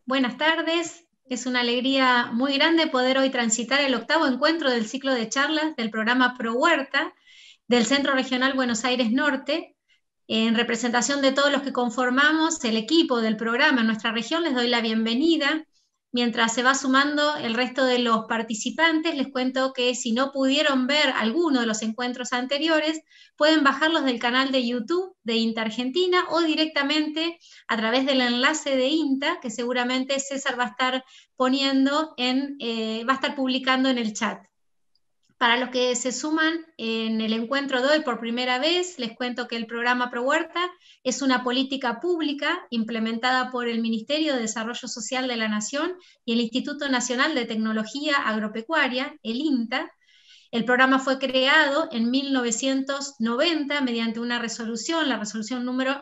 Buenas tardes. Es una alegría muy grande poder hoy transitar el octavo encuentro del ciclo de charlas del programa Pro Huerta del Centro Regional Buenos Aires Norte. En representación de todos los que conformamos el equipo del programa en nuestra región, les doy la bienvenida. Mientras se va sumando el resto de los participantes, les cuento que si no pudieron ver alguno de los encuentros anteriores, pueden bajarlos del canal de YouTube de INTA Argentina o directamente a través del enlace de INTA, que seguramente César va a estar poniendo va a estar publicando en el chat. Para los que se suman en el encuentro de hoy por primera vez, les cuento que el programa Pro Huerta es una política pública implementada por el Ministerio de Desarrollo Social de la Nación y el Instituto Nacional de Tecnología Agropecuaria, el INTA. El programa fue creado en 1990 mediante una resolución, la resolución número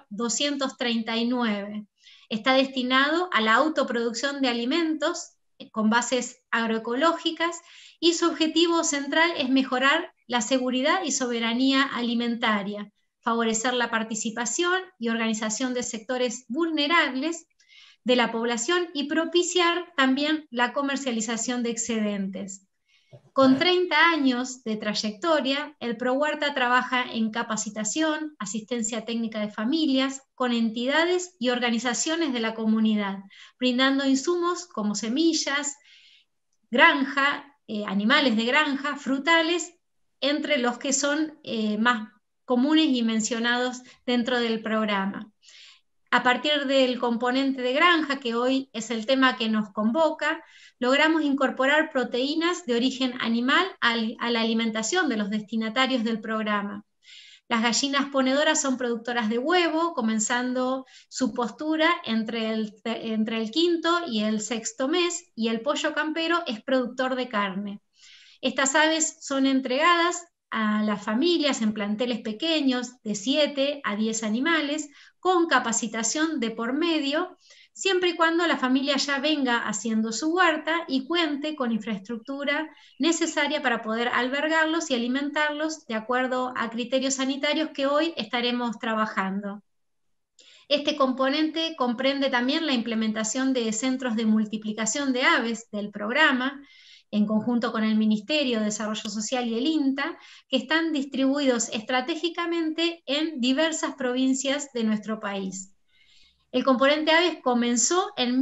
239. Está destinado a la autoproducción de alimentos con bases agroecológicas y su objetivo central es mejorar la seguridad y soberanía alimentaria, favorecer la participación y organización de sectores vulnerables de la población y propiciar también la comercialización de excedentes. Con 30 años de trayectoria, el Pro Huerta trabaja en capacitación, asistencia técnica de familias, con entidades y organizaciones de la comunidad, brindando insumos como semillas, granja, animales de granja, frutales, entre los que son más comunes y mencionados dentro del programa. A partir del componente de granja, que hoy es el tema que nos convoca, logramos incorporar proteínas de origen animal a la alimentación de los destinatarios del programa. Las gallinas ponedoras son productoras de huevo, comenzando su postura entre el quinto y el sexto mes, y el pollo campero es productor de carne. Estas aves son entregadas a las familias en planteles pequeños de 7 a 10 animales, con capacitación de por medio, siempre y cuando la familia ya venga haciendo su huerta y cuente con infraestructura necesaria para poder albergarlos y alimentarlos de acuerdo a criterios sanitarios que hoy estaremos trabajando. Este componente comprende también la implementación de centros de multiplicación de aves del programa, en conjunto con el Ministerio de Desarrollo Social y el INTA, que están distribuidos estratégicamente en diversas provincias de nuestro país. El componente aves comenzó en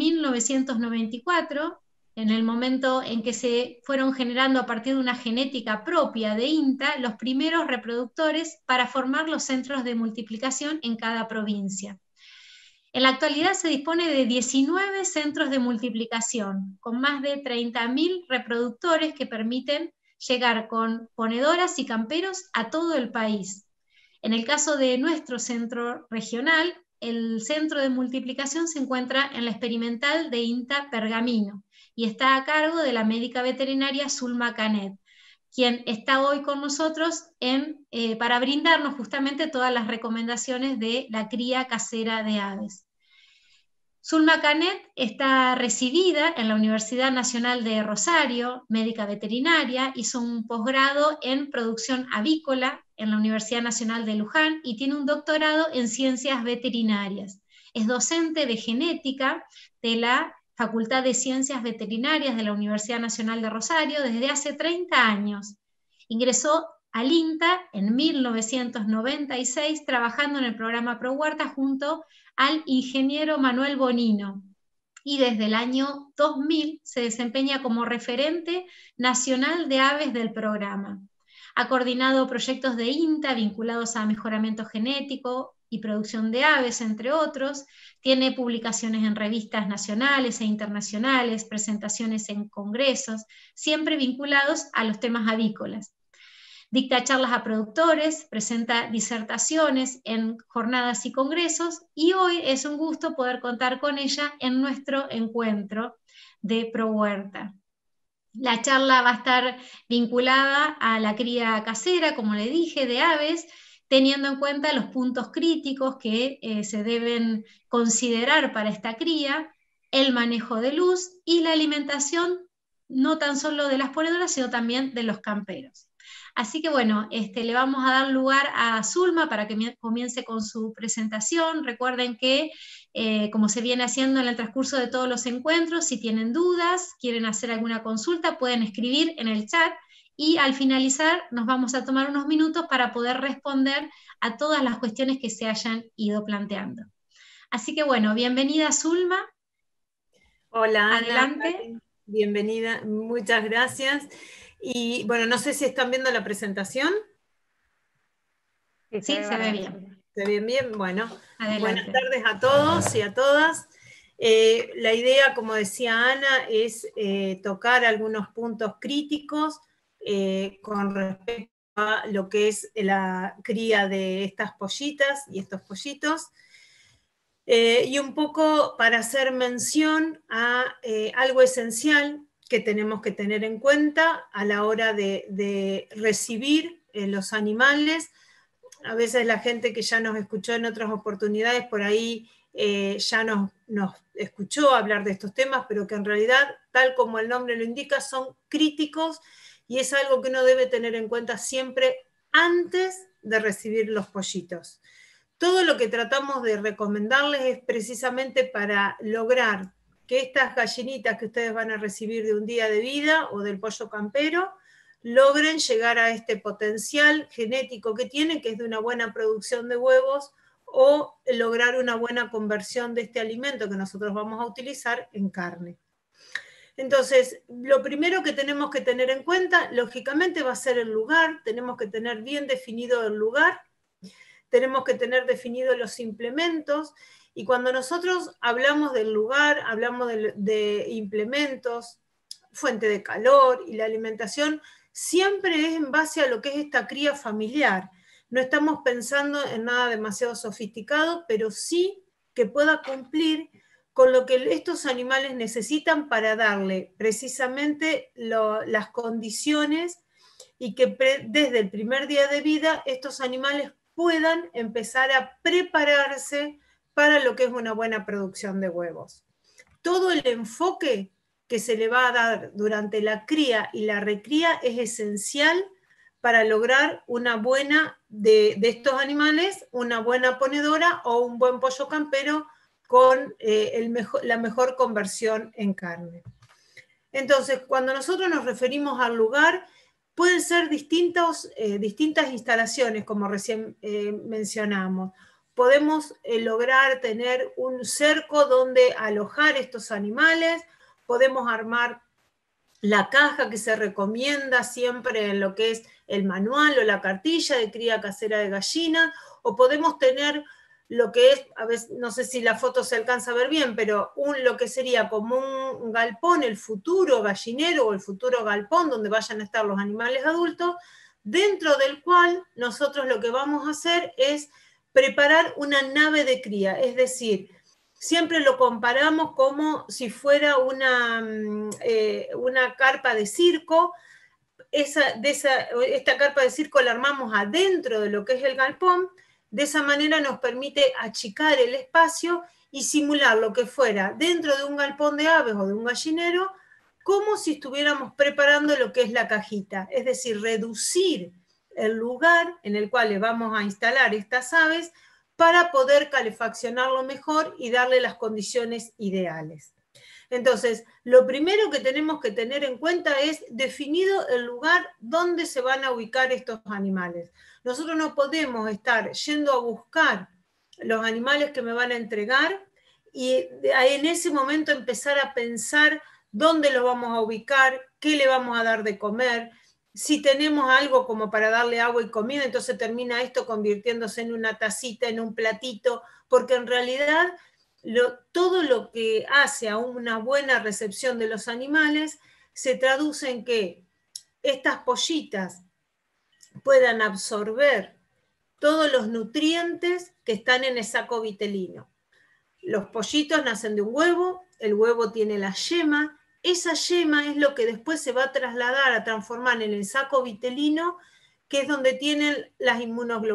1994, en el momento en que se fueron generando a partir de una genética propia de INTA los primeros reproductores para formar los centros de multiplicación en cada provincia. En la actualidad se dispone de 19 centros de multiplicación, con más de 30.000 reproductores que permiten llegar con ponedoras y camperos a todo el país. En el caso de nuestro centro regional, el centro de multiplicación se encuentra en la experimental de INTA Pergamino y está a cargo de la médica veterinaria Zulma Canet, quien está hoy con nosotros para brindarnos justamente todas las recomendaciones de la cría casera de aves. Zulma Canet está recibida en la Universidad Nacional de Rosario, médica veterinaria, hizo un posgrado en producción avícola en la Universidad Nacional de Luján y tiene un doctorado en ciencias veterinarias. Es docente de genética de la Facultad de Ciencias Veterinarias de la Universidad Nacional de Rosario desde hace 30 años. Ingresó al INTA en 1996 trabajando en el programa Pro Huerta junto al ingeniero Manuel Bonino, y desde el año 2000 se desempeña como referente nacional de aves del programa. Ha coordinado proyectos de INTA vinculados a mejoramiento genético y producción de aves, entre otros. Tiene publicaciones en revistas nacionales e internacionales, presentaciones en congresos, siempre vinculados a los temas avícolas. Dicta charlas a productores, presenta disertaciones en jornadas y congresos, y hoy es un gusto poder contar con ella en nuestro encuentro de Pro Huerta. La charla va a estar vinculada a la cría casera, como le dije, de aves, teniendo en cuenta los puntos críticos que se deben considerar para esta cría, el manejo de luz y la alimentación no tan solo de las ponedoras, sino también de los camperos. Así que bueno, le vamos a dar lugar a Zulma para que comience con su presentación. Recuerden que, como se viene haciendo en el transcurso de todos los encuentros, si tienen dudas, quieren hacer alguna consulta, pueden escribir en el chat y al finalizar nos vamos a tomar unos minutos para poder responder a todas las cuestiones que se hayan ido planteando. Así que bueno, bienvenida Zulma. Hola Ana, adelante. bienvenida, muchas gracias. Y bueno, no sé si están viendo la presentación. Sí, se ve bien. ¿Se ve bien? Bueno, Adelante. Buenas tardes a todos y a todas. La idea, como decía Ana, es tocar algunos puntos críticos con respecto a lo que es la cría de estas pollitas y estos pollitos. Y un poco para hacer mención a algo esencial que tenemos que tener en cuenta a la hora de recibir los animales. A veces la gente que ya nos escuchó en otras oportunidades por ahí ya nos escuchó hablar de estos temas, pero que en realidad, tal como el nombre lo indica, son críticos y es algo que uno debe tener en cuenta siempre antes de recibir los pollitos. Todo lo que tratamos de recomendarles es precisamente para lograr que estas gallinitas que ustedes van a recibir de un día de vida o del pollo campero logren llegar a este potencial genético que tienen, que es de una buena producción de huevos, o lograr una buena conversión de este alimento que nosotros vamos a utilizar en carne. Entonces, lo primero que tenemos que tener en cuenta, lógicamente, va a ser el lugar. Tenemos que tener bien definido el lugar, tenemos que tener definidos los implementos, y cuando nosotros hablamos del lugar, hablamos de implementos, fuente de calor y la alimentación, siempre es en base a lo que es esta cría familiar. No estamos pensando en nada demasiado sofisticado, pero sí que pueda cumplir con lo que estos animales necesitan para darle precisamente las condiciones y que desde el primer día de vida estos animales puedan empezar a prepararse para lo que es una buena producción de huevos. Todo el enfoque que se le va a dar durante la cría y la recría es esencial para lograr una buena, de estos animales, una buena ponedora o un buen pollo campero con la mejor conversión en carne. Entonces, cuando nosotros nos referimos al lugar, pueden ser distintas instalaciones, como recién mencionamos. Podemos lograr tener un cerco donde alojar estos animales, podemos armar la caja que se recomienda siempre en lo que es el manual o la cartilla de cría casera de gallina, o podemos tener lo que es, a veces, no sé si la foto se alcanza a ver bien, pero lo que sería como un galpón, el futuro gallinero o el futuro galpón donde vayan a estar los animales adultos, dentro del cual nosotros lo que vamos a hacer es preparar una nave de cría, es decir, siempre lo comparamos como si fuera una carpa de circo. Esta carpa de circo la armamos adentro de lo que es el galpón. De esa manera nos permite achicar el espacio y simular lo que fuera dentro de un galpón de aves o de un gallinero, como si estuviéramos preparando lo que es la cajita. Es decir, reducir el lugar en el cual le vamos a instalar estas aves para poder calefaccionarlo mejor y darle las condiciones ideales. Entonces, lo primero que tenemos que tener en cuenta es definido el lugar donde se van a ubicar estos animales. Nosotros no podemos estar yendo a buscar los animales que me van a entregar y en ese momento empezar a pensar dónde los vamos a ubicar, qué le vamos a dar de comer. Si tenemos algo como para darle agua y comida, entonces termina esto convirtiéndose en una tacita, en un platito, porque en realidad todo lo que hace a una buena recepción de los animales se traduce en que estas pollitas puedan absorber todos los nutrientes que están en el saco vitelino. Los pollitos nacen de un huevo, el huevo tiene la yema, esa yema es lo que después se va a trasladar, a transformar en el saco vitelino, que es donde tienen las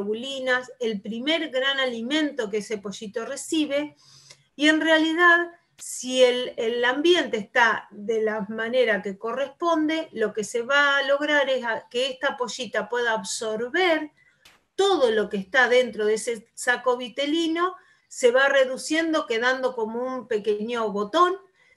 inmunoglobulinas, el primer gran alimento que ese pollito recibe, y en realidad Si el ambiente está de la manera que corresponde, lo que se va a lograr es que esta pollita pueda absorber todo lo que está dentro de ese saco vitelino, se va reduciendo, quedando como un pequeño botón,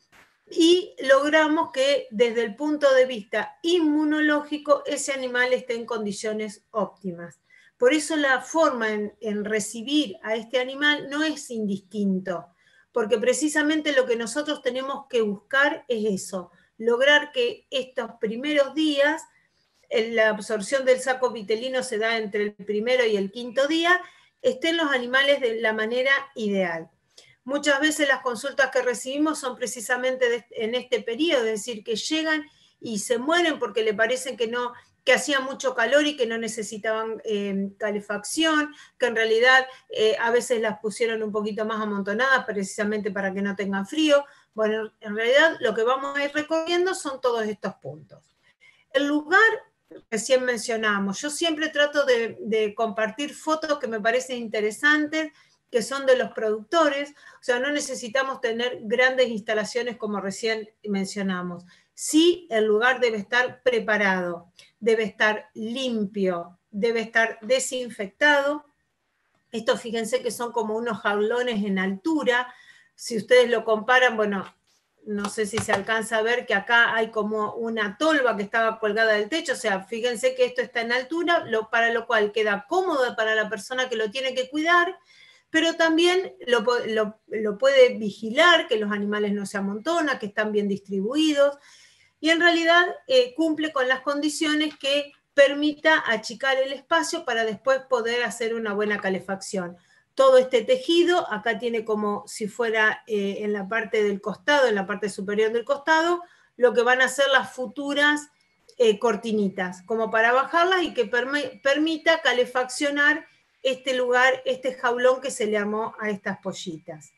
y logramos que desde el punto de vista inmunológico ese animal esté en condiciones óptimas. Por eso la forma en recibir a este animal no es indistinto, porque precisamente lo que nosotros tenemos que buscar es eso, lograr que estos primeros días, la absorción del saco vitelino se da entre el primero y el quinto día, estén los animales de la manera ideal. Muchas veces las consultas que recibimos son precisamente en este periodo, es decir, que llegan y se mueren porque le parecen que hacía mucho calor y que no necesitaban calefacción, que en realidad a veces las pusieron un poquito más amontonadas precisamente para que no tengan frío. Bueno, en realidad lo que vamos a ir recorriendo son todos estos puntos. El lugar, recién mencionamos, yo siempre trato de compartir fotos que me parecen interesantes, que son de los productores, o sea, no necesitamos tener grandes instalaciones como recién mencionamos. Sí, el lugar debe estar preparado, debe estar limpio, debe estar desinfectado. Esto fíjense que son como unos jaulones en altura. Si ustedes lo comparan, bueno, no sé si se alcanza a ver que acá hay como una tolva que estaba colgada del techo, o sea, fíjense que esto está en altura, para lo cual queda cómodo para la persona que lo tiene que cuidar, pero también lo puede vigilar, que los animales no se amontonan, que están bien distribuidos, y en realidad cumple con las condiciones que permita achicar el espacio para después poder hacer una buena calefacción. Todo este tejido, acá tiene como si fuera en la parte del costado, en la parte superior del costado, lo que van a ser las futuras cortinitas, como para bajarlas y que permita calefaccionar este lugar, este jaulón que se le armó a estas pollitas.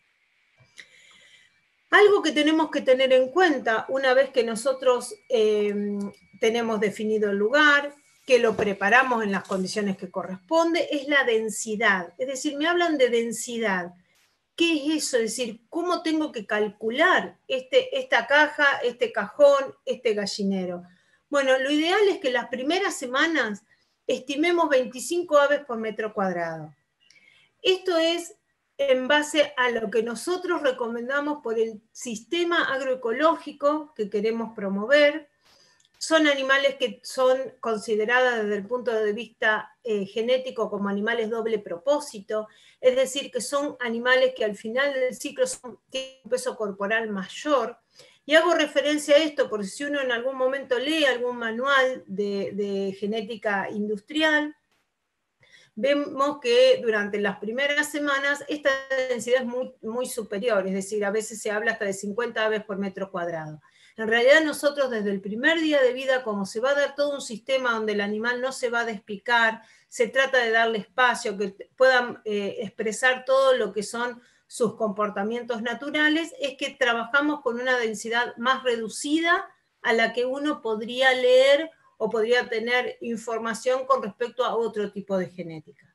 Algo que tenemos que tener en cuenta una vez que nosotros tenemos definido el lugar, que lo preparamos en las condiciones que corresponde, es la densidad. Es decir, me hablan de densidad. ¿Qué es eso? Es decir, ¿cómo tengo que calcular esta caja, este cajón, este gallinero? Bueno, lo ideal es que las primeras semanas estimemos 25 aves por metro cuadrado. Esto es en base a lo que nosotros recomendamos por el sistema agroecológico que queremos promover. Son animales que son considerados desde el punto de vista genético como animales doble propósito, es decir, que son animales que al final del ciclo tienen un peso corporal mayor. Y hago referencia a esto porque si uno en algún momento lee algún manual de genética industrial, vemos que durante las primeras semanas esta densidad es muy, muy superior, es decir, a veces se habla hasta de 50 aves por metro cuadrado. En realidad nosotros desde el primer día de vida, como se va a dar todo un sistema donde el animal no se va a despicar, se trata de darle espacio, que puedan expresar todo lo que son sus comportamientos naturales, es que trabajamos con una densidad más reducida a la que uno podría leer o podría tener información con respecto a otro tipo de genética.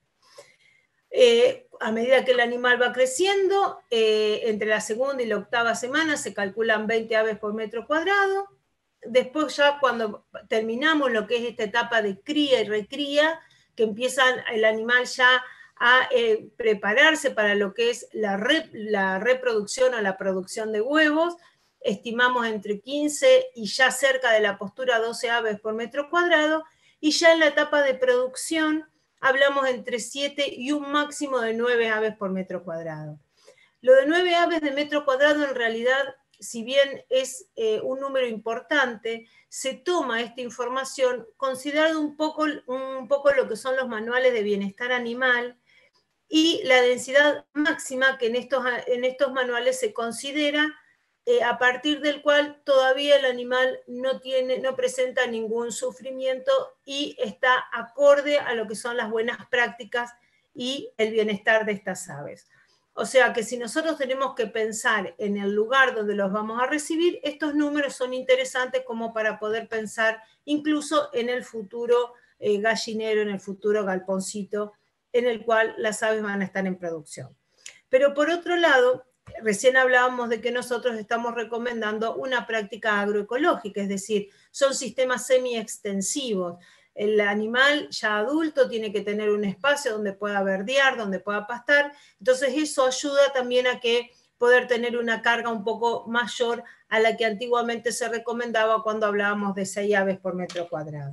A medida que el animal va creciendo, entre la segunda y la octava semana se calculan 20 aves por metro cuadrado. Después ya cuando terminamos lo que es esta etapa de cría y recría, que empiezan el animal ya a prepararse para lo que es la reproducción o la producción de huevos, estimamos entre 15 y ya cerca de la postura 12 aves por metro cuadrado, y ya en la etapa de producción hablamos entre 7 y un máximo de 9 aves por metro cuadrado. Lo de 9 aves de metro cuadrado en realidad, si bien es un número importante, se toma esta información considerando un poco lo que son los manuales de bienestar animal y la densidad máxima que en estos manuales se considera, a partir del cual todavía el animal no presenta ningún sufrimiento y está acorde a lo que son las buenas prácticas y el bienestar de estas aves. O sea que si nosotros tenemos que pensar en el lugar donde los vamos a recibir, estos números son interesantes como para poder pensar incluso en el futuro gallinero, en el futuro galponcito, en el cual las aves van a estar en producción. Pero por otro lado, recién hablábamos de que nosotros estamos recomendando una práctica agroecológica, es decir, son sistemas semi-extensivos. El animal ya adulto tiene que tener un espacio donde pueda verdear, donde pueda pastar, entonces eso ayuda también a que poder tener una carga un poco mayor a la que antiguamente se recomendaba cuando hablábamos de 6 aves por metro cuadrado.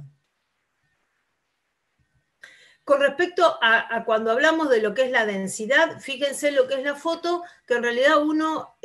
Con respecto a cuando hablamos de lo que es la densidad, fíjense lo que es la foto, que en realidad uno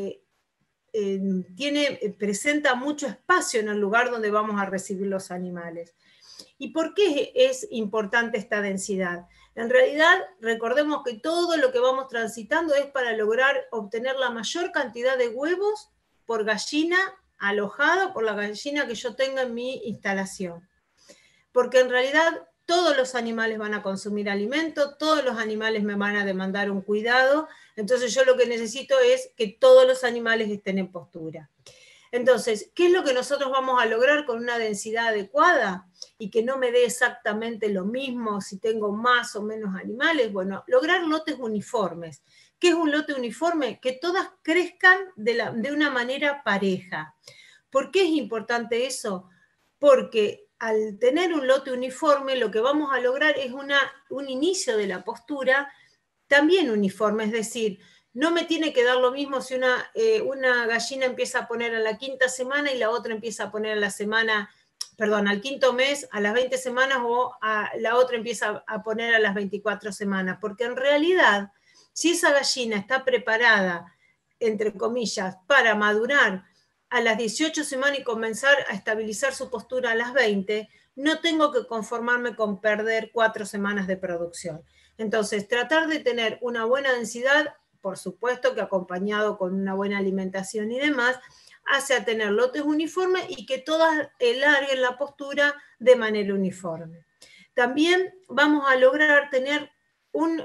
presenta mucho espacio en el lugar donde vamos a recibir los animales. ¿Y por qué es importante esta densidad? En realidad, recordemos que todo lo que vamos transitando es para lograr obtener la mayor cantidad de huevos por gallina alojada, por la gallina que yo tenga en mi instalación. Porque en realidad todos los animales van a consumir alimento, todos los animales me van a demandar un cuidado, entonces yo lo que necesito es que todos los animales estén en postura. Entonces, ¿qué es lo que nosotros vamos a lograr con una densidad adecuada y que no me dé exactamente lo mismo si tengo más o menos animales? Bueno, lograr lotes uniformes. ¿Qué es un lote uniforme? Que todas crezcan de una manera pareja. ¿Por qué es importante eso? Porque al tener un lote uniforme, lo que vamos a lograr es un inicio de la postura también uniforme, es decir, no me tiene que dar lo mismo si una gallina empieza a poner a la 5ª semana y la otra empieza a poner a la semana, perdón, al 5º mes, a las 20 semanas, o la otra empieza a poner a las 24 semanas, porque en realidad, si esa gallina está preparada, entre comillas, para madurar a las 18 semanas y comenzar a estabilizar su postura a las 20, no tengo que conformarme con perder 4 semanas de producción. Entonces, tratar de tener una buena densidad, por supuesto que acompañado con una buena alimentación y demás, hace a tener lotes uniformes y que todas larguen la postura de manera uniforme. También vamos a lograr tener un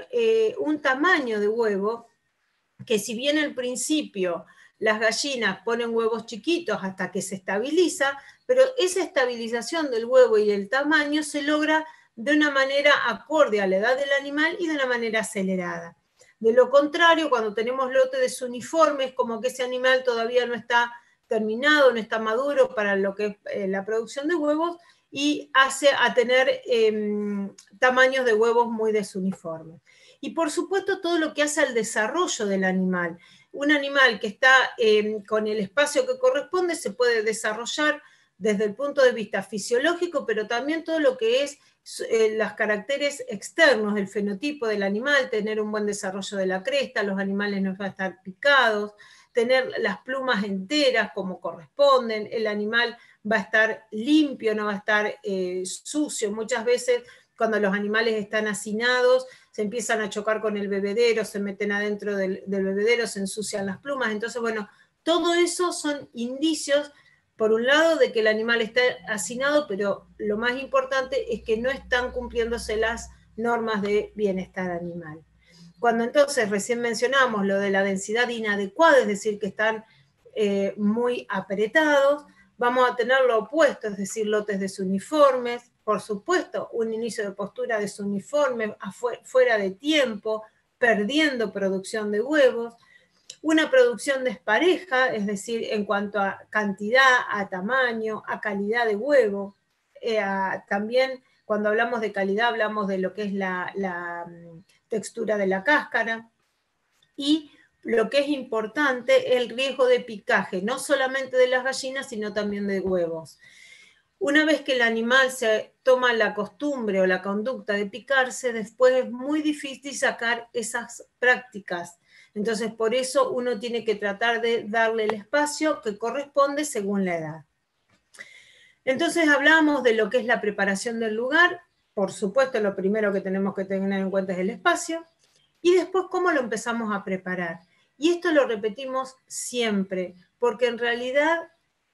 tamaño de huevo que, si bien al principio las gallinas ponen huevos chiquitos hasta que se estabiliza, pero esa estabilización del huevo y el tamaño se logra de una manera acorde a la edad del animal y de una manera acelerada. De lo contrario, cuando tenemos lotes desuniformes, como que ese animal todavía no está terminado, no está maduro para lo que es la producción de huevos, y hace a tener tamaños de huevos muy desuniformes. Y por supuesto todo lo que hace al desarrollo del animal. Un animal que está con el espacio que corresponde se puede desarrollar desde el punto de vista fisiológico, pero también todo lo que es los caracteres externos, el fenotipo del animal, tener un buen desarrollo de la cresta, los animales no van a estar picados, tener las plumas enteras como corresponden, el animal va a estar limpio, no va a estar sucio. Muchas veces cuando los animales están hacinados, se empiezan a chocar con el bebedero, se meten adentro del bebedero, se ensucian las plumas. Entonces, bueno, todo eso son indicios, por un lado, de que el animal está hacinado, pero lo más importante es que no están cumpliéndose las normas de bienestar animal. Cuando entonces recién mencionamos lo de la densidad inadecuada, es decir, que están muy apretados, vamos a tener lo opuesto, es decir, lotes desuniformes, por supuesto, un inicio de postura desuniforme, fuera de tiempo, perdiendo producción de huevos, una producción despareja, es decir, en cuanto a cantidad, a tamaño, a calidad de huevo. También cuando hablamos de calidad hablamos de lo que es la textura de la cáscara. Y lo que es importante, el riesgo de picaje, no solamente de las gallinas, sino también de huevos. Una vez que el animal se toma la costumbre o la conducta de picarse, después es muy difícil sacar esas prácticas. Entonces, por eso uno tiene que tratar de darle el espacio que corresponde según la edad. Entonces, hablamos de lo que es la preparación del lugar. Por supuesto, lo primero que tenemos que tener en cuenta es el espacio. Y después, ¿cómo lo empezamos a preparar? Y esto lo repetimos siempre, porque en realidad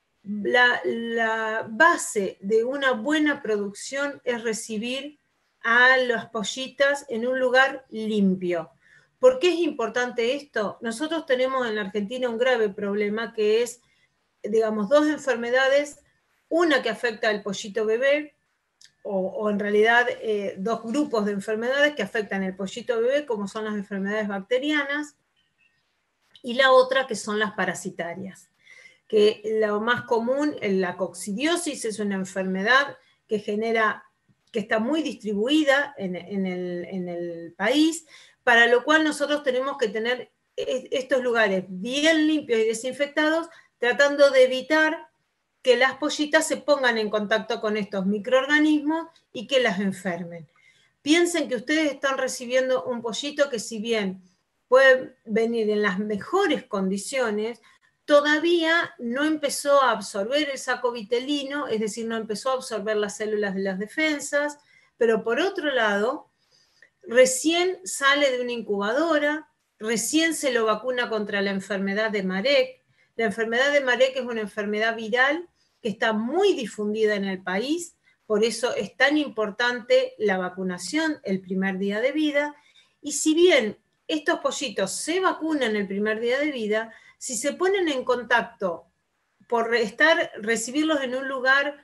la base de una buena producción es recibir a las pollitas en un lugar limpio. ¿Por qué es importante esto? Nosotros tenemos en la Argentina un grave problema que es, digamos, 2 enfermedades, una que afecta al pollito bebé, o en realidad 2 grupos de enfermedades que afectan al pollito bebé, como son las enfermedades bacterianas y la otra que son las parasitarias, que lo más común, la coccidiosis, es una enfermedad que está muy distribuida en el país, para lo cual nosotros tenemos que tener estos lugares bien limpios y desinfectados, tratando de evitar que las pollitas se pongan en contacto con estos microorganismos y que las enfermen. Piensen que ustedes están recibiendo un pollito que, si bien puede venir en las mejores condiciones, todavía no empezó a absorber el saco vitelino, es decir, no empezó a absorber las células de las defensas, pero por otro lado, recién sale de una incubadora, recién se lo vacuna contra la enfermedad de Marek. La enfermedad de Marek es una enfermedad viral que está muy difundida en el país, por eso es tan importante la vacunación el primer día de vida, y si bien estos pollitos se vacunan el primer día de vida, si se ponen en contacto por recibirlos en un lugar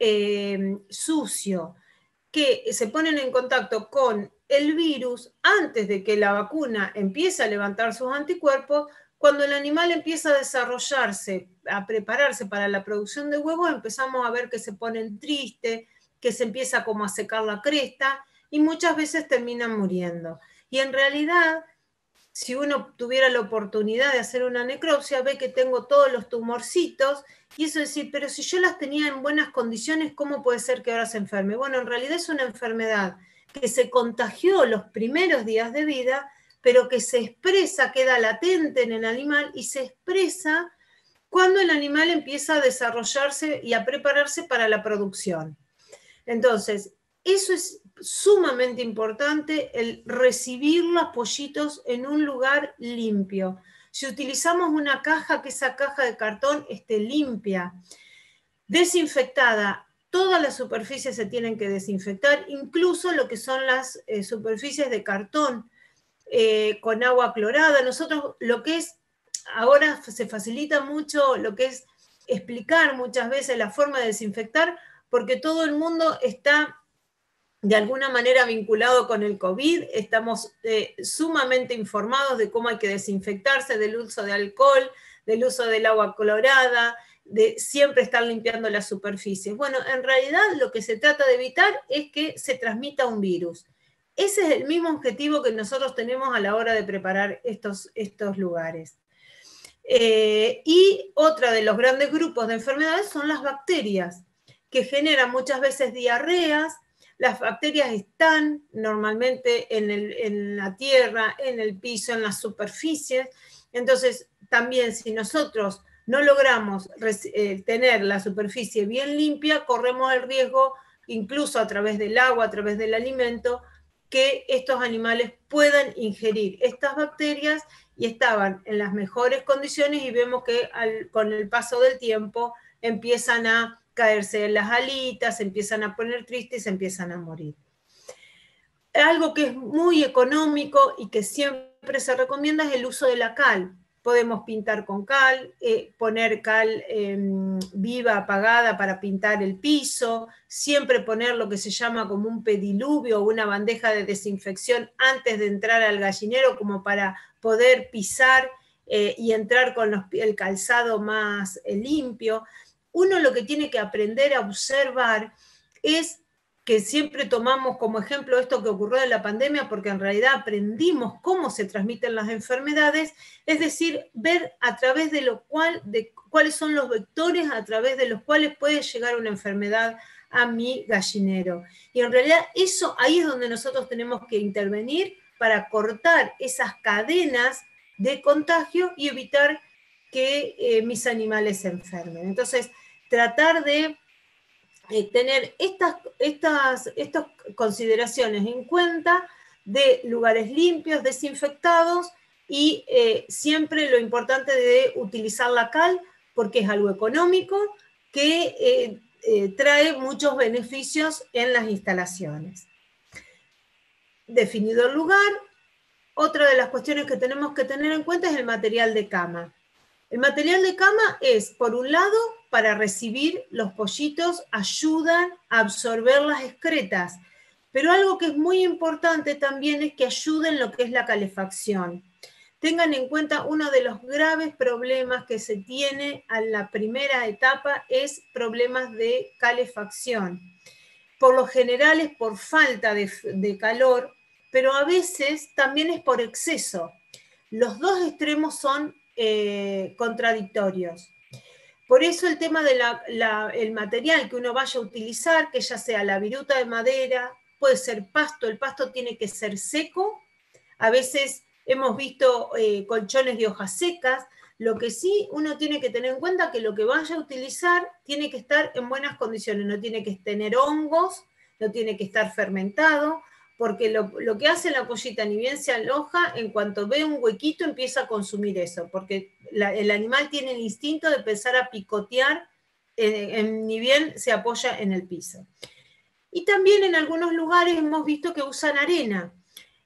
sucio, que se ponen en contacto con el virus antes de que la vacuna empiece a levantar sus anticuerpos, cuando el animal empieza a desarrollarse, a prepararse para la producción de huevos, empezamos a ver que se ponen tristes, que se empieza como a secar la cresta y muchas veces terminan muriendo. Y en realidad, si uno tuviera la oportunidad de hacer una necropsia, ve que tengo todos los tumorcitos, y eso es decir, pero si yo las tenía en buenas condiciones, ¿cómo puede ser que ahora se enferme? Bueno, en realidad es una enfermedad que se contagió los primeros días de vida, pero que se expresa, queda latente en el animal y se expresa cuando el animal empieza a desarrollarse y a prepararse para la producción. Entonces, eso es sumamente importante, el recibir los pollitos en un lugar limpio. Si utilizamos una caja, que esa caja de cartón esté limpia, desinfectada. Todas las superficies se tienen que desinfectar, incluso lo que son las superficies de cartón con agua clorada. Nosotros lo que es, ahora se facilita mucho lo que es explicar muchas veces la forma de desinfectar, porque todo el mundo está de alguna manera vinculado con el COVID, estamos sumamente informados de cómo hay que desinfectarse, del uso de alcohol, del uso del agua clorada, de siempre estar limpiando las superficies. Bueno, en realidad lo que se trata de evitar es que se transmita un virus. Ese es el mismo objetivo que nosotros tenemos a la hora de preparar estos lugares. Y otra de los grandes grupos de enfermedades son las bacterias, que generan muchas veces diarreas. Las bacterias están normalmente en la tierra, en el piso, en las superficies. Entonces, también si nosotros no logramos tener la superficie bien limpia, corremos el riesgo, incluso a través del agua, a través del alimento, que estos animales puedan ingerir estas bacterias, y estaban en las mejores condiciones y vemos que con el paso del tiempo empiezan a caerse las alitas, se empiezan a poner tristes y se empiezan a morir. Algo que es muy económico y que siempre se recomienda es el uso de la cal. Podemos pintar con cal, poner cal viva, apagada para pintar el piso, siempre poner lo que se llama como un pediluvio o una bandeja de desinfección antes de entrar al gallinero, como para poder pisar y entrar con el calzado más limpio. Uno lo que tiene que aprender a observar es que siempre tomamos como ejemplo esto que ocurrió en la pandemia, porque en realidad aprendimos cómo se transmiten las enfermedades, es decir, ver a través de cuáles son los vectores a través de los cuales puede llegar una enfermedad a mi gallinero. Y en realidad ahí es donde nosotros tenemos que intervenir para cortar esas cadenas de contagio y evitar que mis animales se enfermen. Entonces, tratar de tener estas consideraciones en cuenta, de lugares limpios, desinfectados, y siempre lo importante de utilizar la cal, porque es algo económico que trae muchos beneficios en las instalaciones. Definido el lugar, otra de las cuestiones que tenemos que tener en cuenta es el material de cama. El material de cama es, por un lado, para recibir los pollitos, ayudan a absorber las excretas, pero algo que es muy importante también es que ayuden lo que es la calefacción. tengan en cuenta uno de los graves problemas que se tiene a la primera etapa es problemas de calefacción. Por lo general es por falta de calor, pero a veces también es por exceso. Los dos extremos son contradictorios. Por eso el tema del material que uno vaya a utilizar, que ya sea la viruta de madera, puede ser pasto, el pasto tiene que ser seco. A veces hemos visto colchones de hojas secas. Lo que sí uno tiene que tener en cuenta que lo que vaya a utilizar tiene que estar en buenas condiciones, no tiene que tener hongos, no tiene que estar fermentado, porque lo que hace la pollita, ni bien se aloja, en cuanto ve un huequito empieza a consumir eso, porque el animal tiene el instinto de empezar a picotear, ni bien se apoya en el piso. Y también en algunos lugares hemos visto que usan arena.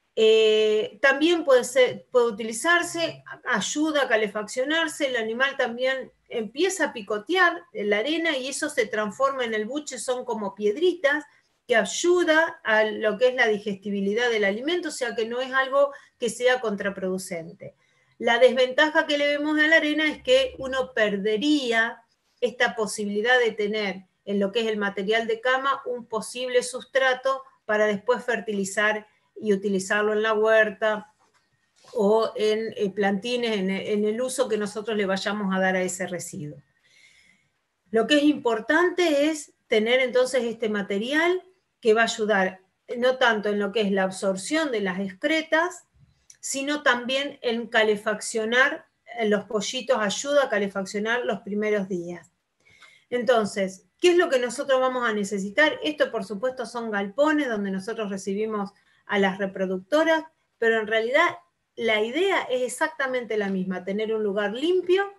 También puede utilizarse, ayuda a calefaccionarse, el animal también empieza a picotear la arena y eso se transforma en el buche, son como piedritas que ayuda a lo que es la digestibilidad del alimento, o sea que no es algo que sea contraproducente. La desventaja que le vemos a la arena es que uno perdería esta posibilidad de tener en lo que es el material de cama un posible sustrato para después fertilizar y utilizarlo en la huerta o en plantines, en el uso que nosotros le vayamos a dar a ese residuo. Lo que es importante es tener entonces este material que va a ayudar no tanto en lo que es la absorción de las excretas, sino también en calefaccionar los pollitos, ayuda a calefaccionar los primeros días. Entonces, ¿qué es lo que nosotros vamos a necesitar? Esto, por supuesto, son galpones donde nosotros recibimos a las reproductoras, pero en realidad la idea es exactamente la misma, tener un lugar limpio,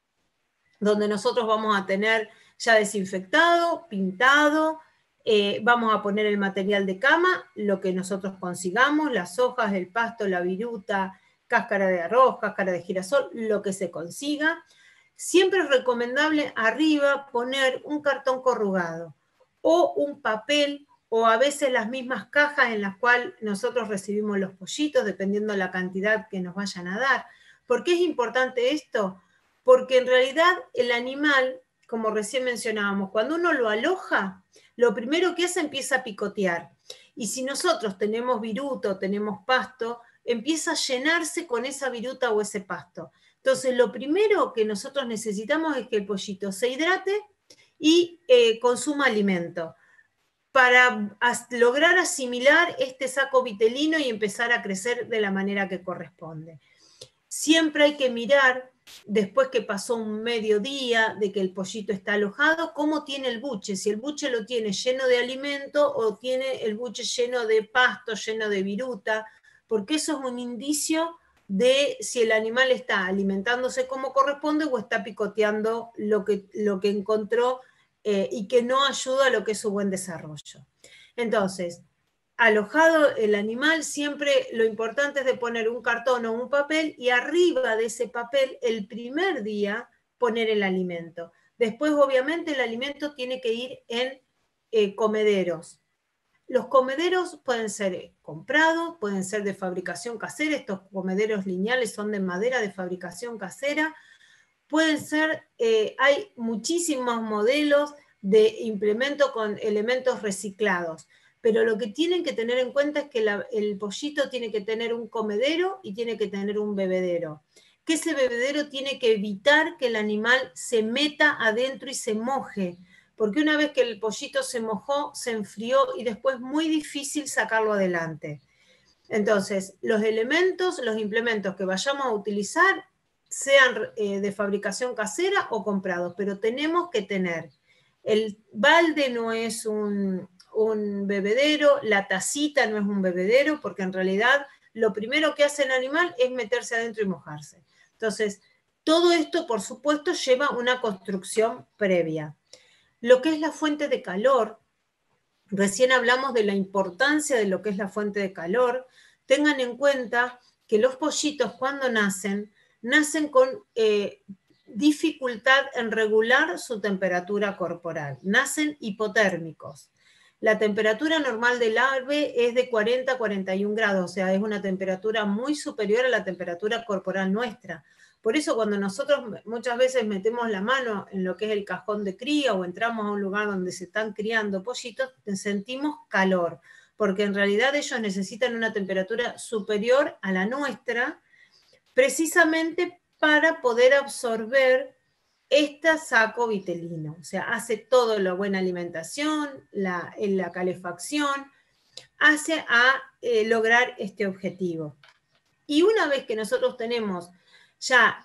donde nosotros vamos a tener ya desinfectado, pintado, vamos a poner el material de cama, lo que nosotros consigamos, las hojas, el pasto, la viruta, cáscara de arroz, cáscara de girasol, lo que se consiga. Siempre es recomendable arriba poner un cartón corrugado o un papel o a veces las mismas cajas en las cuales nosotros recibimos los pollitos, dependiendo de la cantidad que nos vayan a dar. ¿Por qué es importante esto? Porque en realidad el animal, como recién mencionábamos, cuando uno lo aloja, lo primero que hace empieza a picotear. Y si nosotros tenemos viruta o tenemos pasto, empieza a llenarse con esa viruta o ese pasto. Entonces, lo primero que nosotros necesitamos es que el pollito se hidrate y consuma alimento para lograr asimilar este saco vitelino y empezar a crecer de la manera que corresponde. Siempre hay que mirar, después que pasó un mediodía de que el pollito está alojado, cómo tiene el buche, si el buche lo tiene lleno de alimento o tiene el buche lleno de pasto, lleno de viruta, porque eso es un indicio de si el animal está alimentándose como corresponde o está picoteando lo que encontró y que no ayuda a lo que es su buen desarrollo. Entonces, alojado el animal, siempre lo importante es de poner un cartón o un papel y arriba de ese papel el primer día poner el alimento. Después, obviamente, el alimento tiene que ir en comederos. Los comederos pueden ser comprados, pueden ser de fabricación casera, estos comederos lineales son de madera de fabricación casera, pueden ser, hay muchísimos modelos de implemento con elementos reciclados, pero lo que tienen que tener en cuenta es que el pollito tiene que tener un comedero y tiene que tener un bebedero, que ese bebedero tiene que evitar que el animal se meta adentro y se moje, porque una vez que el pollito se mojó, se enfrió y después es muy difícil sacarlo adelante. Entonces, los elementos, los implementos que vayamos a utilizar, sean de fabricación casera o comprados, pero tenemos que tener, el balde no es un bebedero, la tacita no es un bebedero, porque en realidad lo primero que hace el animal es meterse adentro y mojarse. Entonces, todo esto, por supuesto, lleva una construcción previa. Lo que es la fuente de calor, recién hablamos de la importancia de lo que es la fuente de calor. Tengan en cuenta que los pollitos cuando nacen con dificultad en regular su temperatura corporal, nacen hipotérmicos. La temperatura normal del ave es de 40 a 41 grados, o sea, es una temperatura muy superior a la temperatura corporal nuestra. Por eso cuando nosotros muchas veces metemos la mano en lo que es el cajón de cría o entramos a un lugar donde se están criando pollitos, sentimos calor, porque en realidad ellos necesitan una temperatura superior a la nuestra, precisamente para poder absorber este saco vitelino. O sea, hace todo la buena alimentación, la calefacción, hace a lograr este objetivo. Y una vez que nosotros tenemos ya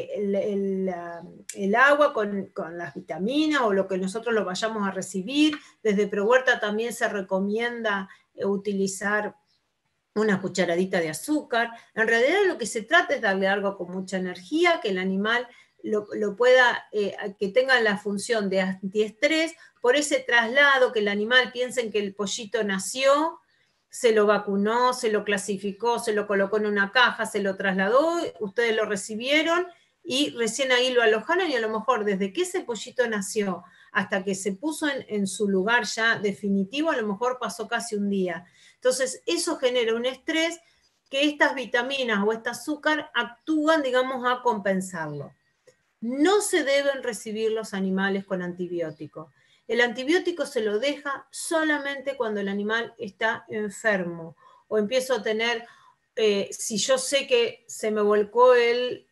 el agua con las vitaminas o lo que nosotros lo vayamos a recibir, desde ProHuerta también se recomienda utilizar una cucharadita de azúcar. En realidad lo que se trata es darle algo con mucha energía, que el animal lo pueda, que tenga la función de antiestrés, por ese traslado, que el animal piensen que el pollito nació, se lo vacunó, se lo clasificó, se lo colocó en una caja, se lo trasladó, ustedes lo recibieron y recién ahí lo alojaron, y a lo mejor desde que ese pollito nació hasta que se puso en su lugar ya definitivo, a lo mejor pasó casi un día. Entonces eso genera un estrés que estas vitaminas o este azúcar actúan, digamos, a compensarlo. No se deben recibir los animales con antibióticos. El antibiótico se lo deja solamente cuando el animal está enfermo o empiezo a tener, si yo sé que se me volcó el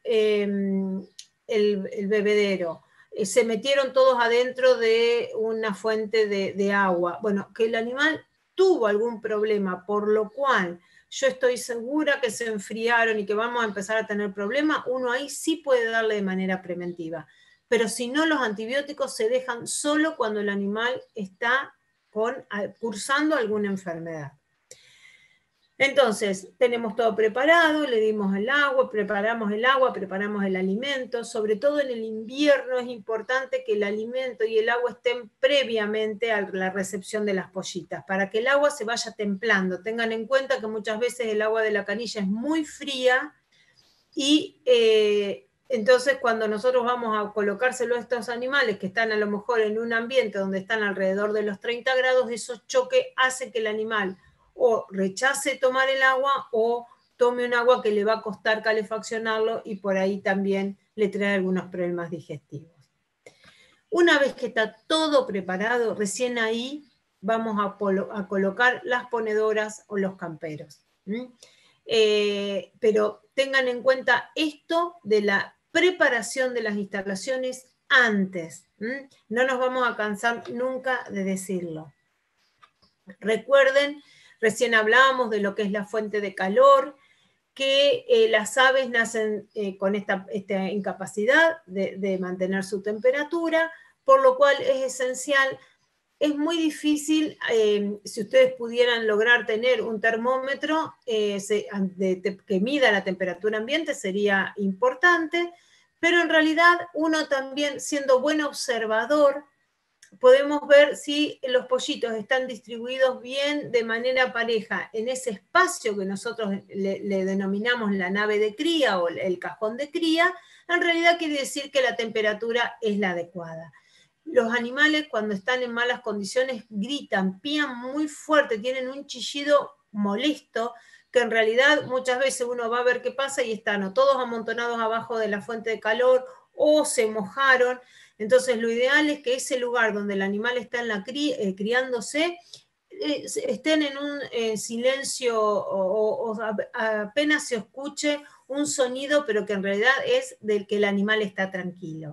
bebedero, se metieron todos adentro de una fuente de agua. Bueno, que el animal tuvo algún problema, por lo cual yo estoy segura que se enfriaron y que vamos a empezar a tener problemas, uno ahí sí puede darle de manera preventiva. Pero si no, los antibióticos se dejan solo cuando el animal está cursando alguna enfermedad. Entonces, tenemos todo preparado, le dimos el agua, preparamos el alimento. Sobre todo en el invierno es importante que el alimento y el agua estén previamente a la recepción de las pollitas, para que el agua se vaya templando. Tengan en cuenta que muchas veces el agua de la canilla es muy fría y entonces cuando nosotros vamos a colocárselo a estos animales que están a lo mejor en un ambiente donde están alrededor de los 30 grados, esos choques hacen que el animal o rechace tomar el agua o tome un agua que le va a costar calefaccionarlo y por ahí también le trae algunos problemas digestivos. Una vez que está todo preparado, recién ahí vamos a colocar las ponedoras o los camperos. Pero tengan en cuenta esto de la preparación de las instalaciones antes. No nos vamos a cansar nunca de decirlo. Recuerden, recién hablábamos de lo que es la fuente de calor, que las aves nacen con esta incapacidad de mantener su temperatura, por lo cual es esencial. Es muy difícil, si ustedes pudieran lograr tener un termómetro que mida la temperatura ambiente, sería importante, pero en realidad uno también, siendo buen observador, podemos ver si los pollitos están distribuidos bien de manera pareja en ese espacio que nosotros le denominamos la nave de cría o el cajón de cría. En realidad quiere decir que la temperatura es la adecuada. Los animales cuando están en malas condiciones gritan, pían muy fuerte, tienen un chillido molesto, que en realidad muchas veces uno va a ver qué pasa y están o todos amontonados abajo de la fuente de calor o se mojaron. Entonces lo ideal es que ese lugar donde el animal está en la criándose estén en un silencio o apenas se escuche un sonido, pero que en realidad es del que el animal está tranquilo.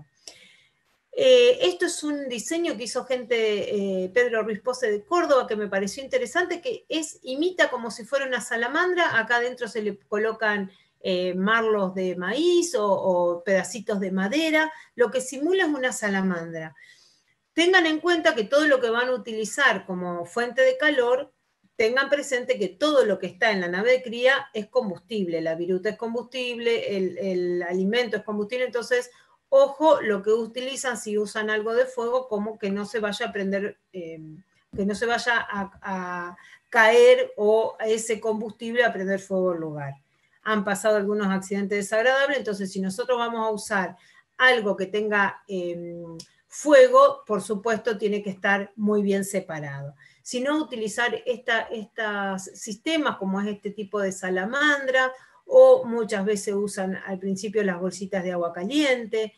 Esto es un diseño que hizo Pedro Ruiz Pose de Córdoba, que me pareció interesante, que imita como si fuera una salamandra. Acá adentro se le colocan marlos de maíz o pedacitos de madera, lo que simula es una salamandra. Tengan en cuenta que todo lo que van a utilizar como fuente de calor, tengan presente que todo lo que está en la nave de cría es combustible, la viruta es combustible, el alimento es combustible, entonces ojo lo que utilizan si usan algo de fuego, como que no se vaya a prender, que no se vaya a caer o a ese combustible a prender fuego en lugar. Han pasado algunos accidentes desagradables, entonces si nosotros vamos a usar algo que tenga fuego, por supuesto tiene que estar muy bien separado. sino utilizar estos sistemas como es este tipo de salamandra, o muchas veces usan al principio las bolsitas de agua caliente,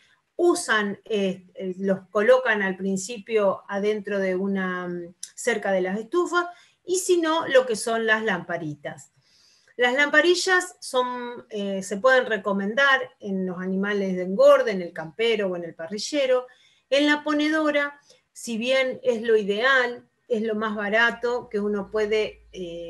los colocan al principio adentro de cerca de las estufas, y si no, lo que son las lamparitas. Las lamparillas se pueden recomendar en los animales de engorde, en el campero o en el parrillero. En la ponedora, si bien es lo ideal, es lo más barato que uno puede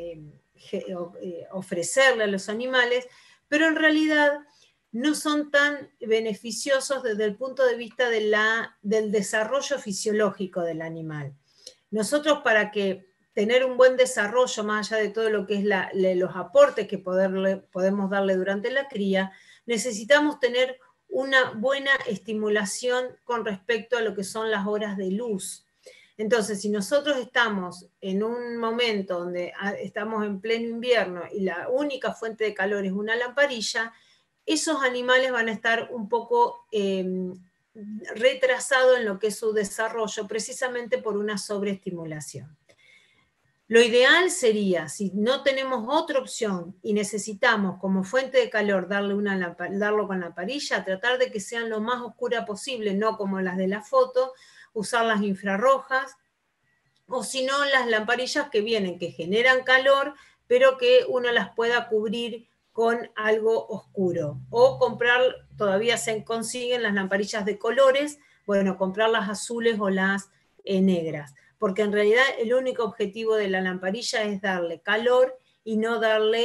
ofrecerle a los animales, pero en realidad no son tan beneficiosos desde el punto de vista del desarrollo fisiológico del animal. Nosotros, para tener un buen desarrollo, más allá de todo lo que es los aportes que podemos darle durante la cría, necesitamos tener una buena estimulación con respecto a lo que son las horas de luz. Entonces, si nosotros estamos en un momento donde estamos en pleno invierno y la única fuente de calor es una lamparilla, esos animales van a estar un poco retrasados en lo que es su desarrollo, precisamente por una sobreestimulación. Lo ideal sería, si no tenemos otra opción y necesitamos como fuente de calor darlo con lamparilla, tratar de que sean lo más oscura posible, no como las de la foto, usar las infrarrojas, o si no, las lamparillas que vienen, que generan calor, pero que uno las pueda cubrir con algo oscuro. O comprar, todavía se consiguen las lamparillas de colores, bueno, comprar las azules o las negras, porque en realidad el único objetivo de la lamparilla es darle calor y no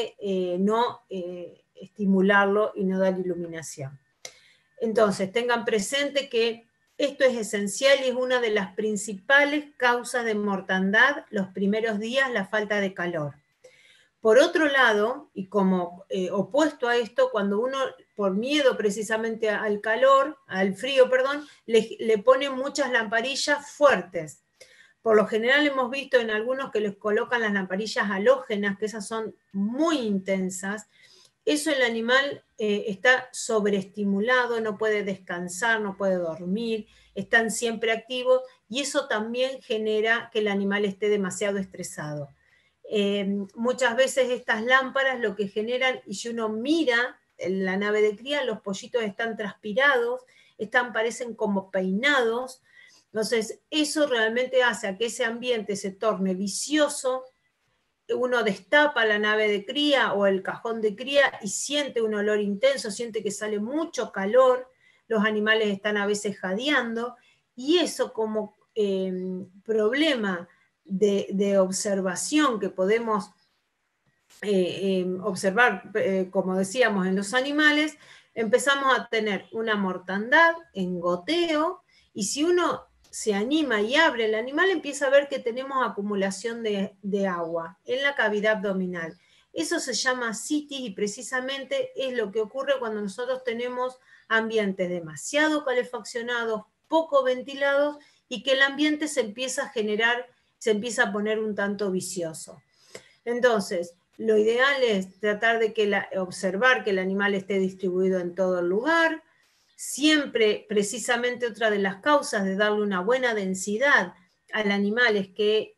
estimularlo y no dar iluminación. Entonces, tengan presente que esto es esencial y es una de las principales causas de mortandad los primeros días, la falta de calor. Por otro lado, y como opuesto a esto, cuando uno, por miedo precisamente al frío, le pone muchas lamparillas fuertes. Por lo general hemos visto en algunos que les colocan las lamparillas halógenas, que esas son muy intensas. Eso, el animal está sobreestimulado, no puede descansar, no puede dormir, están siempre activos, y eso también genera que el animal esté demasiado estresado. Muchas veces estas lámparas lo que generan, y si uno mira en la nave de cría, los pollitos están transpirados, parecen como peinados. Entonces, eso realmente hace a que ese ambiente se torne vicioso. Uno destapa la nave de cría o el cajón de cría y siente un olor intenso, siente que sale mucho calor, los animales están a veces jadeando, y eso como problema de observación que podemos observar, como decíamos, en los animales, empezamos a tener una mortandad en goteo, y si uno se anima y abre el animal, empieza a ver que tenemos acumulación de agua en la cavidad abdominal. Eso se llama citis, y precisamente es lo que ocurre cuando nosotros tenemos ambientes demasiado calefaccionados, poco ventilados, y que el ambiente se empieza a poner un tanto vicioso. Entonces, lo ideal es tratar de observar que el animal esté distribuido en todo el lugar. Siempre, precisamente, otra de las causas de darle una buena densidad al animal es que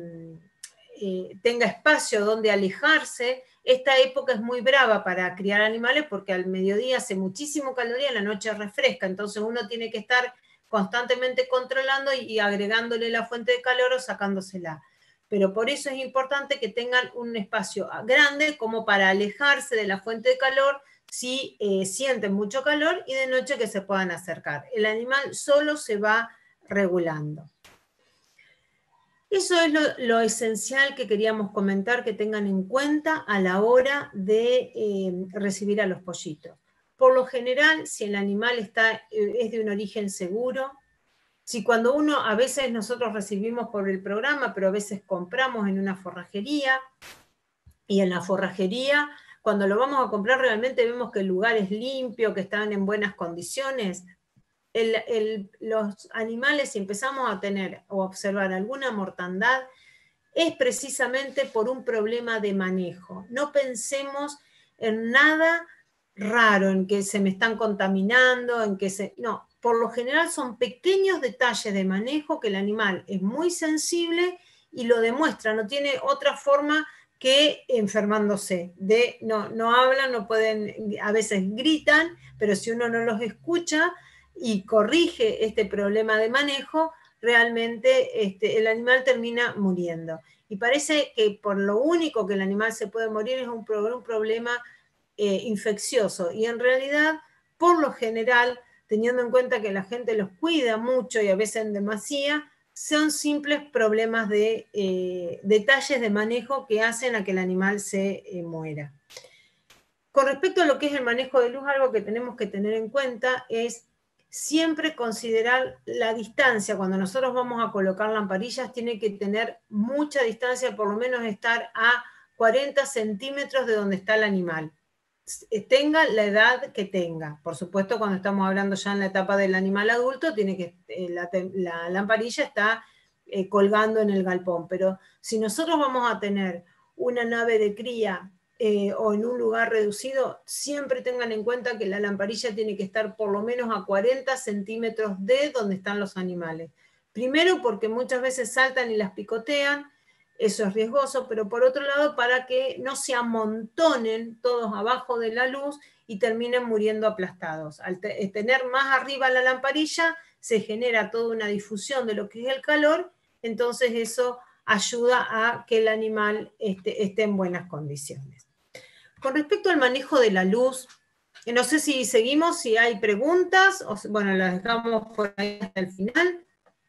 tenga espacio donde alejarse. Esta época es muy brava para criar animales porque al mediodía hace muchísimo calor y a la noche refresca, entonces uno tiene que estar constantemente controlando y agregándole la fuente de calor o sacándosela. Pero por eso es importante que tengan un espacio grande como para alejarse de la fuente de calor si sienten mucho calor, y de noche que se puedan acercar. El animal solo se va regulando. Eso es lo esencial que queríamos comentar, que tengan en cuenta a la hora de recibir a los pollitos. Por lo general, si el animal es de un origen seguro, si cuando a veces nosotros recibimos por el programa, pero a veces compramos en una forrajería, y en la forrajería, cuando lo vamos a comprar, realmente vemos que el lugar es limpio, que están en buenas condiciones. Los animales, si empezamos a tener o observar alguna mortandad, es precisamente por un problema de manejo. No pensemos en nada raro, en que se me están contaminando, no, por lo general son pequeños detalles de manejo que el animal es muy sensible y lo demuestra, no tiene otra forma que enfermándose. No hablan, no pueden, a veces gritan, pero si uno no los escucha y corrige este problema de manejo, realmente el animal termina muriendo. Y parece que por lo único que el animal se puede morir es un problema infeccioso. Y en realidad, por lo general, teniendo en cuenta que la gente los cuida mucho y a veces en demasía, son simples problemas de detalles de manejo que hacen a que el animal se muera. Con respecto a lo que es el manejo de luz, algo que tenemos que tener en cuenta es siempre considerar la distancia. Cuando nosotros vamos a colocar lamparillas, tiene que tener mucha distancia, por lo menos estar a 40 centímetros de donde está el animal. Tenga la edad que tenga. Por supuesto, cuando estamos hablando ya en la etapa del animal adulto, tiene que la lamparilla está colgando en el galpón. Pero si nosotros vamos a tener una nave de cría o en un lugar reducido, siempre tengan en cuenta que la lamparilla tiene que estar por lo menos a 40 centímetros de donde están los animales. Primero porque muchas veces saltan y las picotean, eso es riesgoso, pero por otro lado para que no se amontonen todos abajo de la luz y terminen muriendo aplastados. Al tener más arriba la lamparilla se genera toda una difusión de lo que es el calor, entonces eso ayuda a que el animal esté en buenas condiciones. Con respecto al manejo de la luz, no sé si seguimos, si hay preguntas, bueno, las dejamos por ahí hasta el final.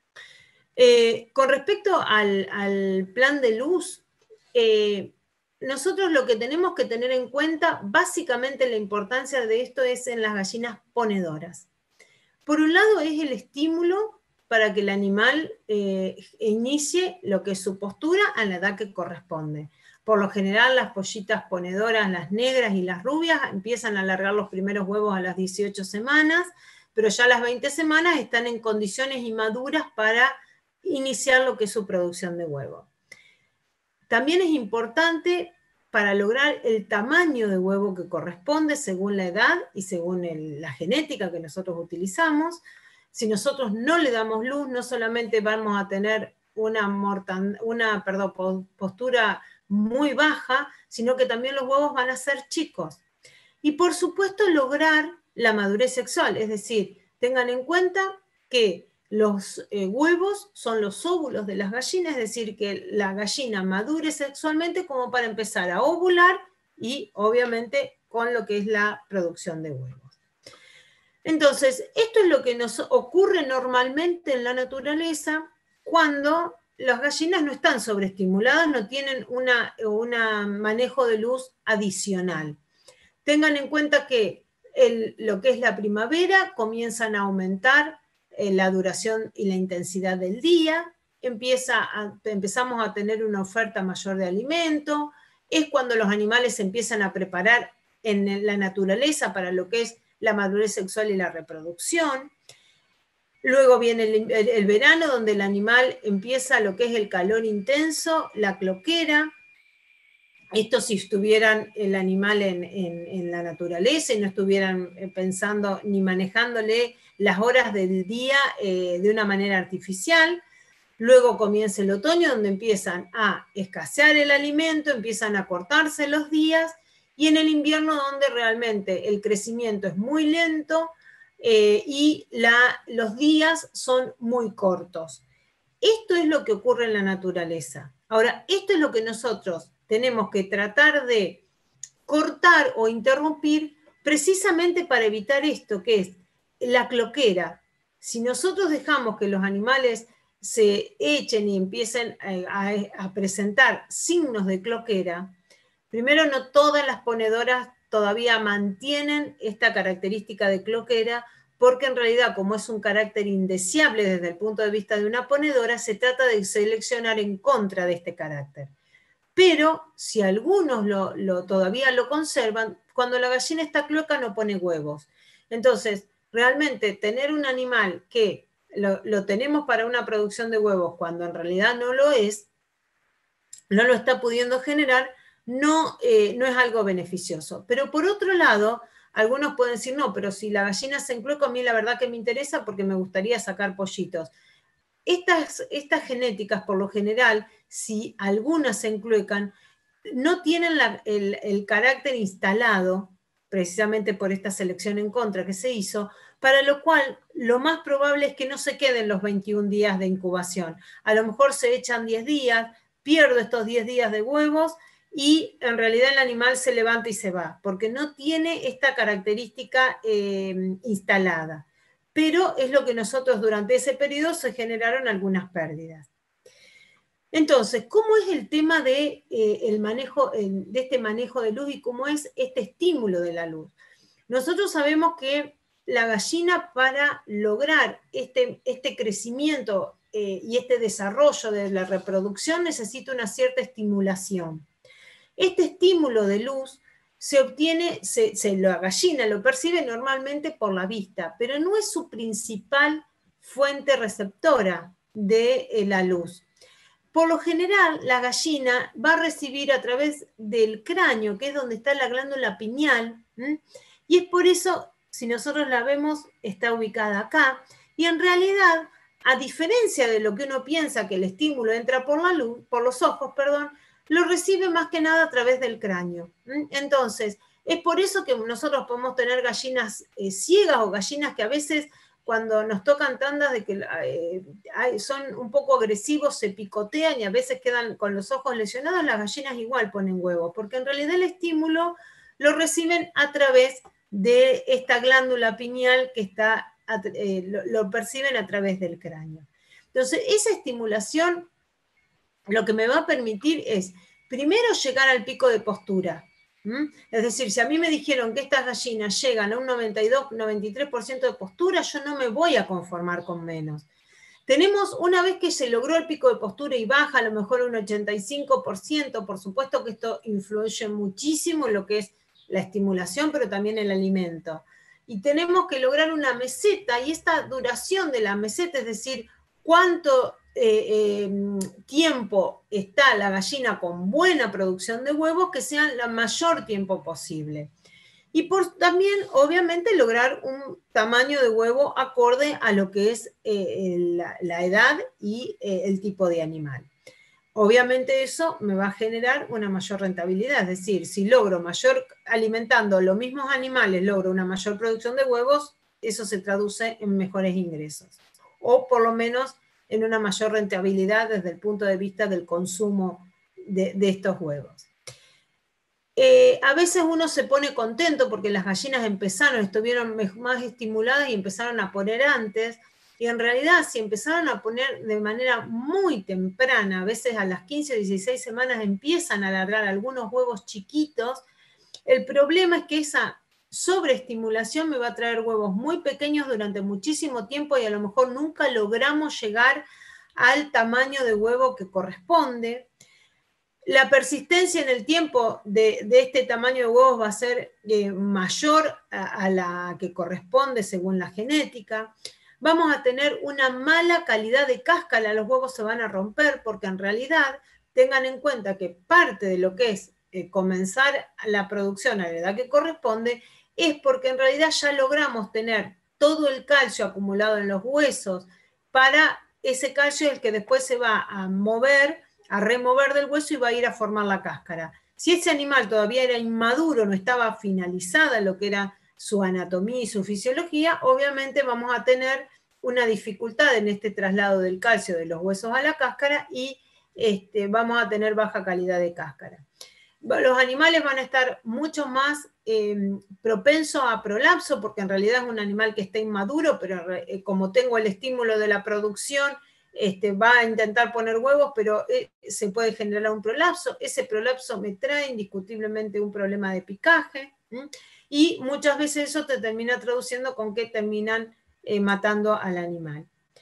Con respecto al plan de luz, nosotros lo que tenemos que tener en cuenta, básicamente la importancia de esto es en las gallinas ponedoras. Por un lado es el estímulo para que el animal inicie lo que es su postura a la edad que corresponde. Por lo general las pollitas ponedoras, las negras y las rubias, empiezan a alargar los primeros huevos a las 18 semanas, pero ya a las 20 semanas están en condiciones inmaduras para iniciar lo que es su producción de huevo. También es importante para lograr el tamaño de huevo que corresponde según la edad y según la genética que nosotros utilizamos. Si nosotros no le damos luz, no solamente vamos a tener una postura muy baja, sino que también los huevos van a ser chicos. Y por supuesto lograr la madurez sexual, es decir, tengan en cuenta que los huevos son los óvulos de las gallinas, es decir, que la gallina madure sexualmente como para empezar a ovular y obviamente con lo que es la producción de huevos. Entonces, esto es lo que nos ocurre normalmente en la naturaleza cuando las gallinas no están sobreestimuladas, no tienen un manejo de luz adicional. Tengan en cuenta que lo que es la primavera comienzan a aumentar la duración y la intensidad del día, empezamos a tener una oferta mayor de alimento, es cuando los animales se empiezan a preparar en la naturaleza para lo que es la madurez sexual y la reproducción. Luego viene el verano, donde el animal empieza lo que es el calor intenso, la cloquera. Esto si estuvieran el animal en la naturaleza y no estuvieran pensando ni manejándole las horas del día de una manera artificial. Luego comienza el otoño, donde empiezan a escasear el alimento, empiezan a cortarse los días, y en el invierno donde realmente el crecimiento es muy lento y los días son muy cortos. Esto es lo que ocurre en la naturaleza. Ahora, esto es lo que nosotros tenemos que tratar de cortar o interrumpir precisamente para evitar esto, que es la cloquera. Si nosotros dejamos que los animales se echen y empiecen a presentar signos de cloquera, primero, no todas las ponedoras todavía mantienen esta característica de cloquera, porque en realidad, como es un carácter indeseable desde el punto de vista de una ponedora, se trata de seleccionar en contra de este carácter. Pero si algunos todavía lo conservan, cuando la gallina está cloaca no pone huevos. Entonces, realmente tener un animal que lo tenemos para una producción de huevos cuando en realidad no lo es, no lo está pudiendo generar, no es algo beneficioso. Pero por otro lado, algunos pueden decir, no, pero si la gallina se encloaca, a mí la verdad que me interesa porque me gustaría sacar pollitos. estas genéticas, por lo general, si algunas se encluecan, no tienen el carácter instalado, precisamente por esta selección en contra que se hizo, para lo cual lo más probable es que no se queden los 21 días de incubación. A lo mejor se echan 10 días, pierdo estos 10 días de huevos y en realidad el animal se levanta y se va, porque no tiene esta característica instalada. Pero es lo que nosotros durante ese periodo se generaron algunas pérdidas. Entonces, ¿cómo es el tema de, de este manejo de luz y cómo es este estímulo de la luz? Nosotros sabemos que la gallina, para lograr este crecimiento y este desarrollo de la reproducción, necesita una cierta estimulación. Este estímulo de luz se obtiene, la gallina lo percibe normalmente por la vista, pero no es su principal fuente receptora de la luz. Por lo general, la gallina va a recibir a través del cráneo, que es donde está la glándula pineal, y es por eso, si nosotros la vemos, está ubicada acá, y en realidad, a diferencia de lo que uno piensa que el estímulo entra por la luz, por los ojos, perdón, lo recibe más que nada a través del cráneo. Entonces, es por eso que nosotros podemos tener gallinas ciegas o gallinas que a veces, cuando nos tocan tandas de que son un poco agresivos, se picotean y a veces quedan con los ojos lesionados, las gallinas igual ponen huevos, porque en realidad el estímulo lo reciben a través de esta glándula pineal que está, lo perciben a través del cráneo. Entonces, esa estimulación lo que me va a permitir es, primero, llegar al pico de postura. Es decir, si a mí me dijeron que estas gallinas llegan a un 92, 93% de postura, yo no me voy a conformar con menos. Tenemos, una vez que se logró el pico de postura y baja a lo mejor un 85%, por supuesto que esto influye muchísimo en lo que es la estimulación, pero también el alimento. Y tenemos que lograr una meseta, y esta duración de la meseta, es decir, cuánto tiempo está la gallina con buena producción de huevos, que sea el mayor tiempo posible. Y también, obviamente, lograr un tamaño de huevo acorde a lo que es la edad y el tipo de animal. Obviamente eso me va a generar una mayor rentabilidad, es decir, si logro alimentando los mismos animales, logro una mayor producción de huevos, eso se traduce en mejores ingresos. O por lo menos en una mayor rentabilidad desde el punto de vista del consumo de estos huevos. A veces uno se pone contento porque las gallinas estuvieron más estimuladas y empezaron a poner antes, y en realidad si empezaron a poner de manera muy temprana, a veces a las 15 o 16 semanas empiezan a largar algunos huevos chiquitos, el problema es que esa sobreestimulación me va a traer huevos muy pequeños durante muchísimo tiempo y a lo mejor nunca logramos llegar al tamaño de huevo que corresponde. La persistencia en el tiempo de este tamaño de huevos va a ser mayor a la que corresponde según la genética. Vamos a tener una mala calidad de cáscara, los huevos se van a romper porque en realidad tengan en cuenta que parte de lo que es comenzar la producción a la edad que corresponde es porque en realidad ya logramos tener todo el calcio acumulado en los huesos. Para ese calcio el que después se va a mover, a remover del hueso y va a ir a formar la cáscara. Si ese animal todavía era inmaduro, no estaba finalizada lo que era su anatomía y su fisiología, obviamente vamos a tener una dificultad en este traslado del calcio de los huesos a la cáscara y vamos a tener baja calidad de cáscara. Los animales van a estar mucho más propensos a prolapso porque en realidad es un animal que está inmaduro, pero como tengo el estímulo de la producción, va a intentar poner huevos, pero se puede generar un prolapso. Ese prolapso me trae indiscutiblemente un problema de picaje, y muchas veces eso te termina traduciendo con que terminan matando al animal.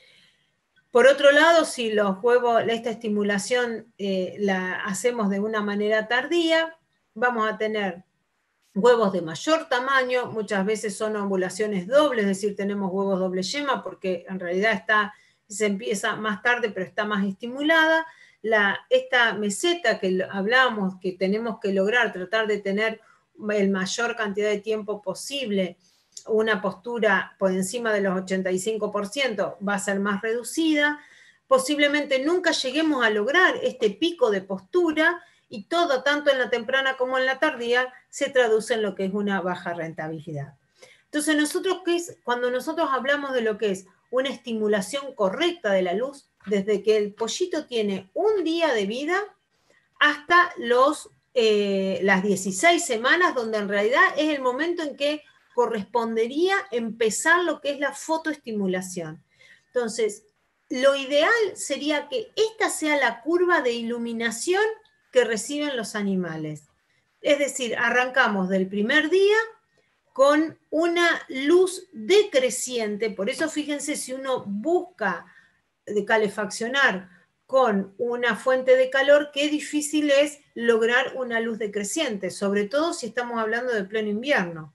Por otro lado, si los huevos, esta estimulación la hacemos de una manera tardía, vamos a tener huevos de mayor tamaño, muchas veces son ovulaciones dobles, es decir, tenemos huevos doble yema porque en realidad se empieza más tarde, pero está más estimulada. Esta meseta que hablábamos, que tenemos que lograr, tratar de tener el mayor cantidad de tiempo posible, una postura por encima de los 85%, va a ser más reducida. posiblemente nunca lleguemos a lograr este pico de postura y todo, tanto en la temprana como en la tardía, se traduce en lo que es una baja rentabilidad. Entonces, cuando nosotros hablamos de lo que es una estimulación correcta de la luz, desde que el pollito tiene un día de vida hasta las 16 semanas, donde en realidad es el momento en que correspondería empezar lo que es la fotoestimulación. Entonces, lo ideal sería que esta sea la curva de iluminación que reciben los animales. Es decir, arrancamos del primer día con una luz decreciente, por eso fíjense, si uno busca de calefaccionar con una fuente de calor, qué difícil es lograr una luz decreciente, sobre todo si estamos hablando de pleno invierno.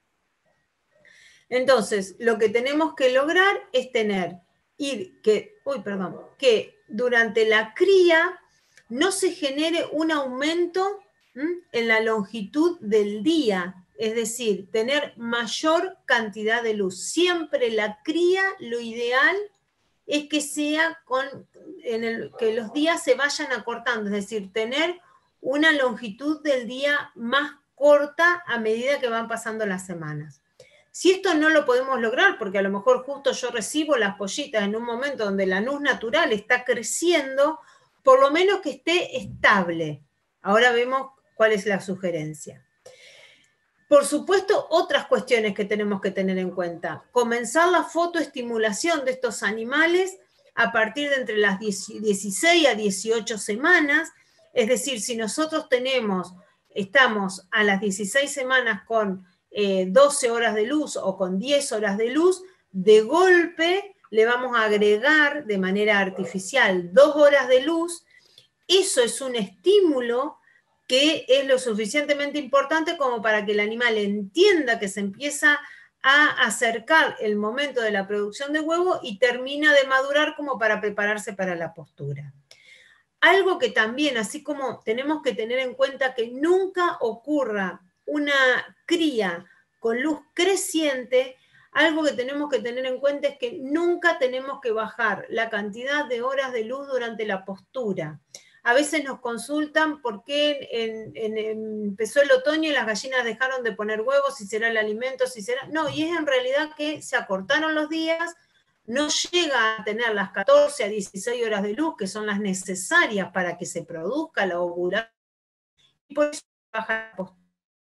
Entonces, lo que tenemos que lograr es que durante la cría no se genere un aumento en la longitud del día, es decir, tener mayor cantidad de luz. Siempre la cría, lo ideal es que sea que los días se vayan acortando, es decir, tener una longitud del día más corta a medida que van pasando las semanas. Si esto no lo podemos lograr, porque a lo mejor justo yo recibo las pollitas en un momento donde la luz natural está creciendo, por lo menos que esté estable. Ahora vemos cuál es la sugerencia. Por supuesto, otras cuestiones que tenemos que tener en cuenta. Comenzar la fotoestimulación de estos animales a partir de entre las 16 a 18 semanas. Es decir, si nosotros estamos a las 16 semanas con 12 horas de luz o con 10 horas de luz, de golpe le vamos a agregar de manera artificial 2 horas de luz. Eso es un estímulo que es lo suficientemente importante como para que el animal entienda que se empieza a acercar el momento de la producción de huevo y termina de madurar como para prepararse para la postura. Algo que también, así como tenemos que tener en cuenta que nunca ocurra una cría con luz creciente, algo que tenemos que tener en cuenta es que nunca tenemos que bajar la cantidad de horas de luz durante la postura. A veces nos consultan por qué empezó el otoño y las gallinas dejaron de poner huevos, si será el alimento, si será... No, y es en realidad que se acortaron los días, no llega a tener las 14 a 16 horas de luz, que son las necesarias para que se produzca la ovulación, y por eso baja la postura.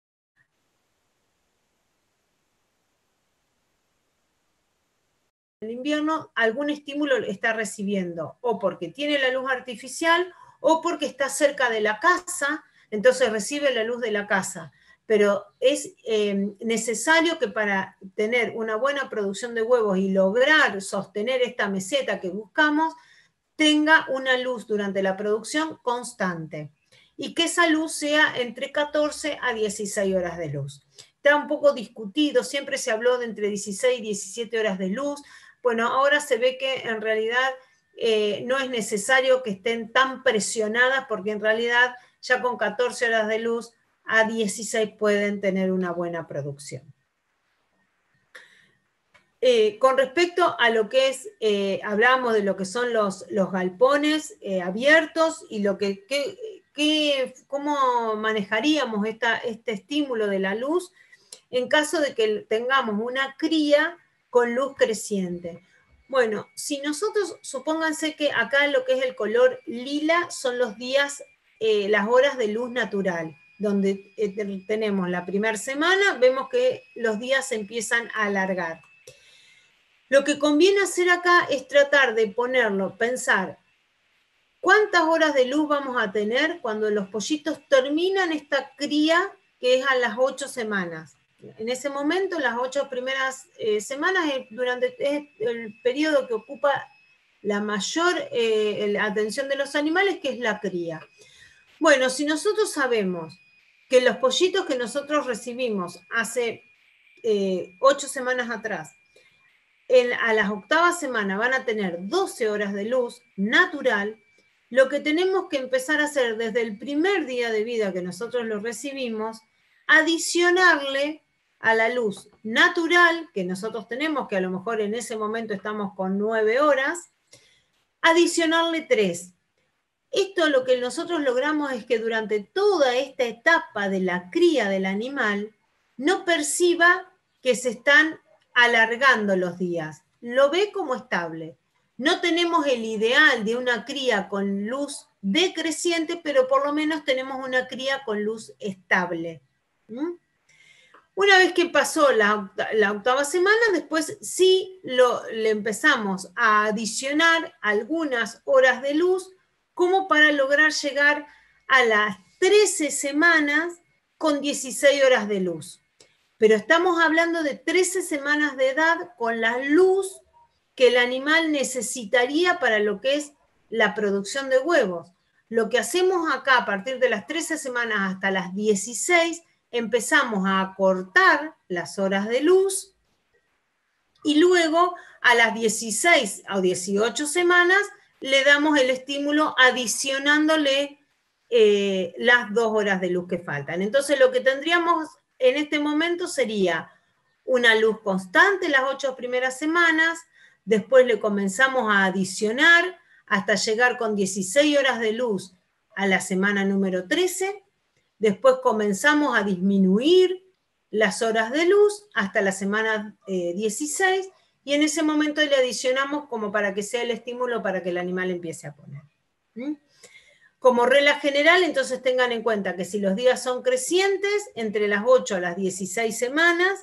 En el invierno algún estímulo está recibiendo, o porque tiene la luz artificial, o porque está cerca de la casa, entonces recibe la luz de la casa. Pero es necesario que para tener una buena producción de huevos y lograr sostener esta meseta que buscamos, tenga una luz durante la producción constante. Y que esa luz sea entre 14 a 16 horas de luz. Está un poco discutido, siempre se habló de entre 16 y 17 horas de luz. Bueno, ahora se ve que en realidad no es necesario que estén tan presionadas, porque en realidad ya con 14 horas de luz a 16 pueden tener una buena producción. Con respecto a lo que es, hablábamos de lo que son los galpones abiertos y cómo manejaríamos este estímulo de la luz en caso de que tengamos una cría con luz creciente. Bueno, si nosotros, supónganse que acá lo que es el color lila son los días, las horas de luz natural, donde tenemos la primera semana, vemos que los días se empiezan a alargar. Lo que conviene hacer acá es tratar de pensar, ¿cuántas horas de luz vamos a tener cuando los pollitos terminan esta cría, que es a las 8 semanas? En ese momento, las 8 primeras semanas, es el periodo que ocupa la mayor atención de los animales, que es la cría. Bueno, si nosotros sabemos que los pollitos que nosotros recibimos hace 8 semanas atrás, a las 8ª semana van a tener 12 horas de luz natural, lo que tenemos que empezar a hacer desde el primer día de vida que nosotros lo recibimos, adicionarle a la luz natural que nosotros tenemos, que a lo mejor en ese momento estamos con 9 horas, adicionarle 3. Esto lo que nosotros logramos es que durante toda esta etapa de la cría del animal no perciba que se están alargando los días, lo ve como estable. No tenemos el ideal de una cría con luz decreciente, pero por lo menos tenemos una cría con luz estable. Una vez que pasó la octava semana, después sí le empezamos a adicionar algunas horas de luz como para lograr llegar a las 13 semanas con 16 horas de luz. Pero estamos hablando de 13 semanas de edad con la luz que el animal necesitaría para lo que es la producción de huevos. Lo que hacemos acá a partir de las 13 semanas hasta las 16, empezamos a acortar las horas de luz y luego a las 16 o 18 semanas le damos el estímulo adicionándole las 2 horas de luz que faltan. Entonces lo que tendríamos en este momento sería una luz constante las 8 primeras semanas, después le comenzamos a adicionar hasta llegar con 16 horas de luz a la semana número 13, después comenzamos a disminuir las horas de luz hasta la semana 16, y en ese momento le adicionamos como para que sea el estímulo para que el animal empiece a poner. Como regla general, entonces tengan en cuenta que si los días son crecientes, entre las 8 a las 16 semanas,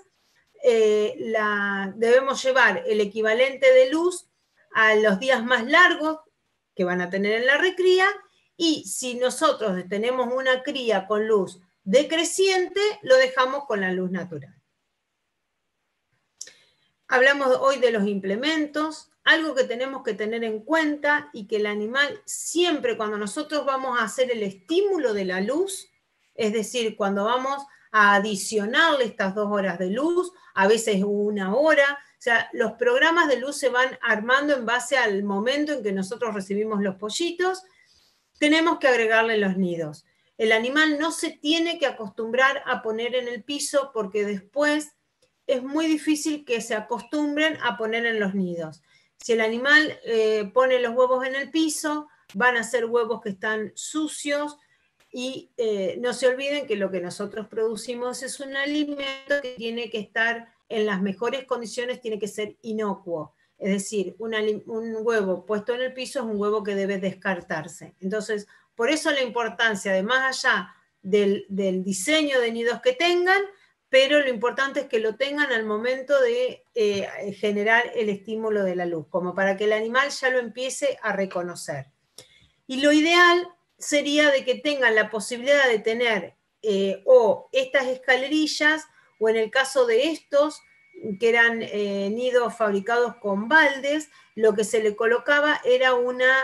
debemos llevar el equivalente de luz a los días más largos que van a tener en la recría, y si nosotros tenemos una cría con luz decreciente, lo dejamos con la luz natural. Hablamos hoy de los implementos, algo que tenemos que tener en cuenta y que el animal siempre cuando nosotros vamos a hacer el estímulo de la luz, es decir, cuando vamos a adicionarle estas 2 horas de luz, a veces 1 hora, o sea, los programas de luz se van armando en base al momento en que nosotros recibimos los pollitos, tenemos que agregarle los nidos. El animal no se tiene que acostumbrar a poner en el piso porque después es muy difícil que se acostumbren a poner en los nidos. Si el animal pone los huevos en el piso, van a ser huevos que están sucios, y no se olviden que lo que nosotros producimos es un alimento que tiene que estar en las mejores condiciones, tiene que ser inocuo. Es decir, un huevo puesto en el piso es un huevo que debe descartarse. Entonces, por eso la importancia de más allá del diseño de nidos que tengan, pero lo importante es que lo tengan al momento de generar el estímulo de la luz, como para que el animal ya lo empiece a reconocer. Y lo ideal sería de que tengan la posibilidad de tener o estas escalerillas, o en el caso de estos, que eran nidos fabricados con baldes, lo que se le colocaba era una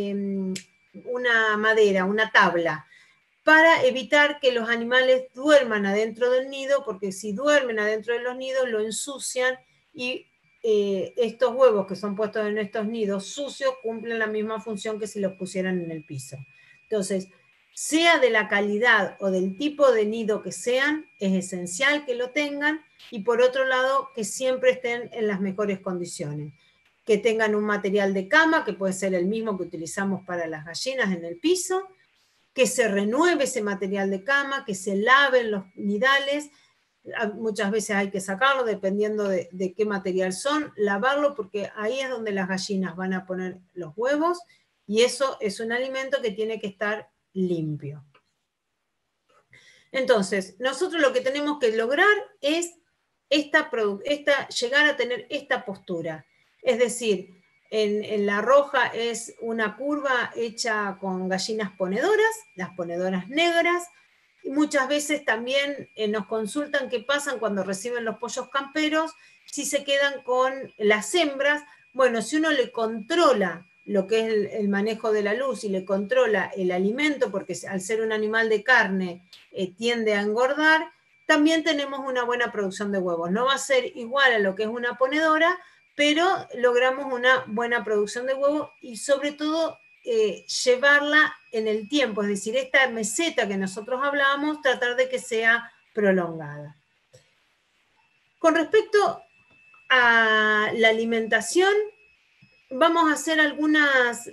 madera, una tabla, para evitar que los animales duerman adentro del nido, porque si duermen adentro de los nidos lo ensucian, y estos huevos que son puestos en estos nidos sucios cumplen la misma función que si los pusieran en el piso. Entonces, sea de la calidad o del tipo de nido que sean, es esencial que lo tengan, y por otro lado, que siempre estén en las mejores condiciones. Que tengan un material de cama, que puede ser el mismo que utilizamos para las gallinas en el piso, que se renueve ese material de cama, que se laven los nidales, muchas veces hay que sacarlo dependiendo de qué material son, lavarlo, porque ahí es donde las gallinas van a poner los huevos, y eso es un alimento que tiene que estar limpio. Entonces, nosotros lo que tenemos que lograr es llegar a tener esta postura. Es decir, en la roja es una curva hecha con gallinas ponedoras, las ponedoras negras, y muchas veces también nos consultan qué pasan cuando reciben los pollos camperos, si se quedan con las hembras. Bueno, si uno le controla lo que es el manejo de la luz y le controla el alimento, porque al ser un animal de carne tiende a engordar, también tenemos una buena producción de huevos. No va a ser igual a lo que es una ponedora, pero logramos una buena producción de huevos, y sobre todo llevarla en el tiempo, es decir, esta meseta que nosotros hablábamos, tratar de que sea prolongada. Con respecto a la alimentación, vamos a hacer algunas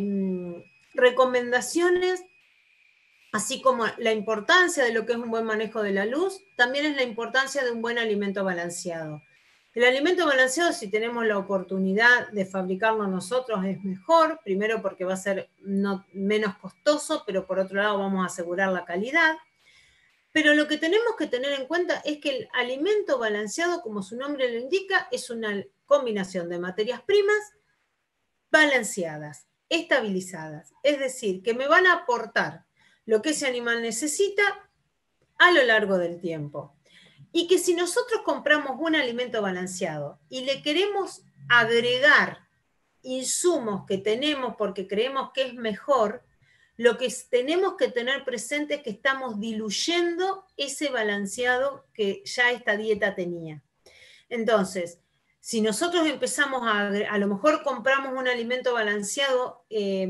recomendaciones, así como la importancia de lo que es un buen manejo de la luz, también es la importancia de un buen alimento balanceado. El alimento balanceado, si tenemos la oportunidad de fabricarlo nosotros, es mejor, primero porque va a ser menos costoso, pero por otro lado vamos a asegurar la calidad. Pero lo que tenemos que tener en cuenta es que el alimento balanceado, como su nombre lo indica, es una combinación de materias primas balanceadas, estabilizadas. Es decir, que me van a aportar lo que ese animal necesita a lo largo del tiempo. Y que si nosotros compramos un alimento balanceado y le queremos agregar insumos que tenemos porque creemos que es mejor, lo que tenemos que tener presente es que estamos diluyendo ese balanceado que ya esta dieta tenía. Entonces, si nosotros empezamos a lo mejor compramos un alimento balanceado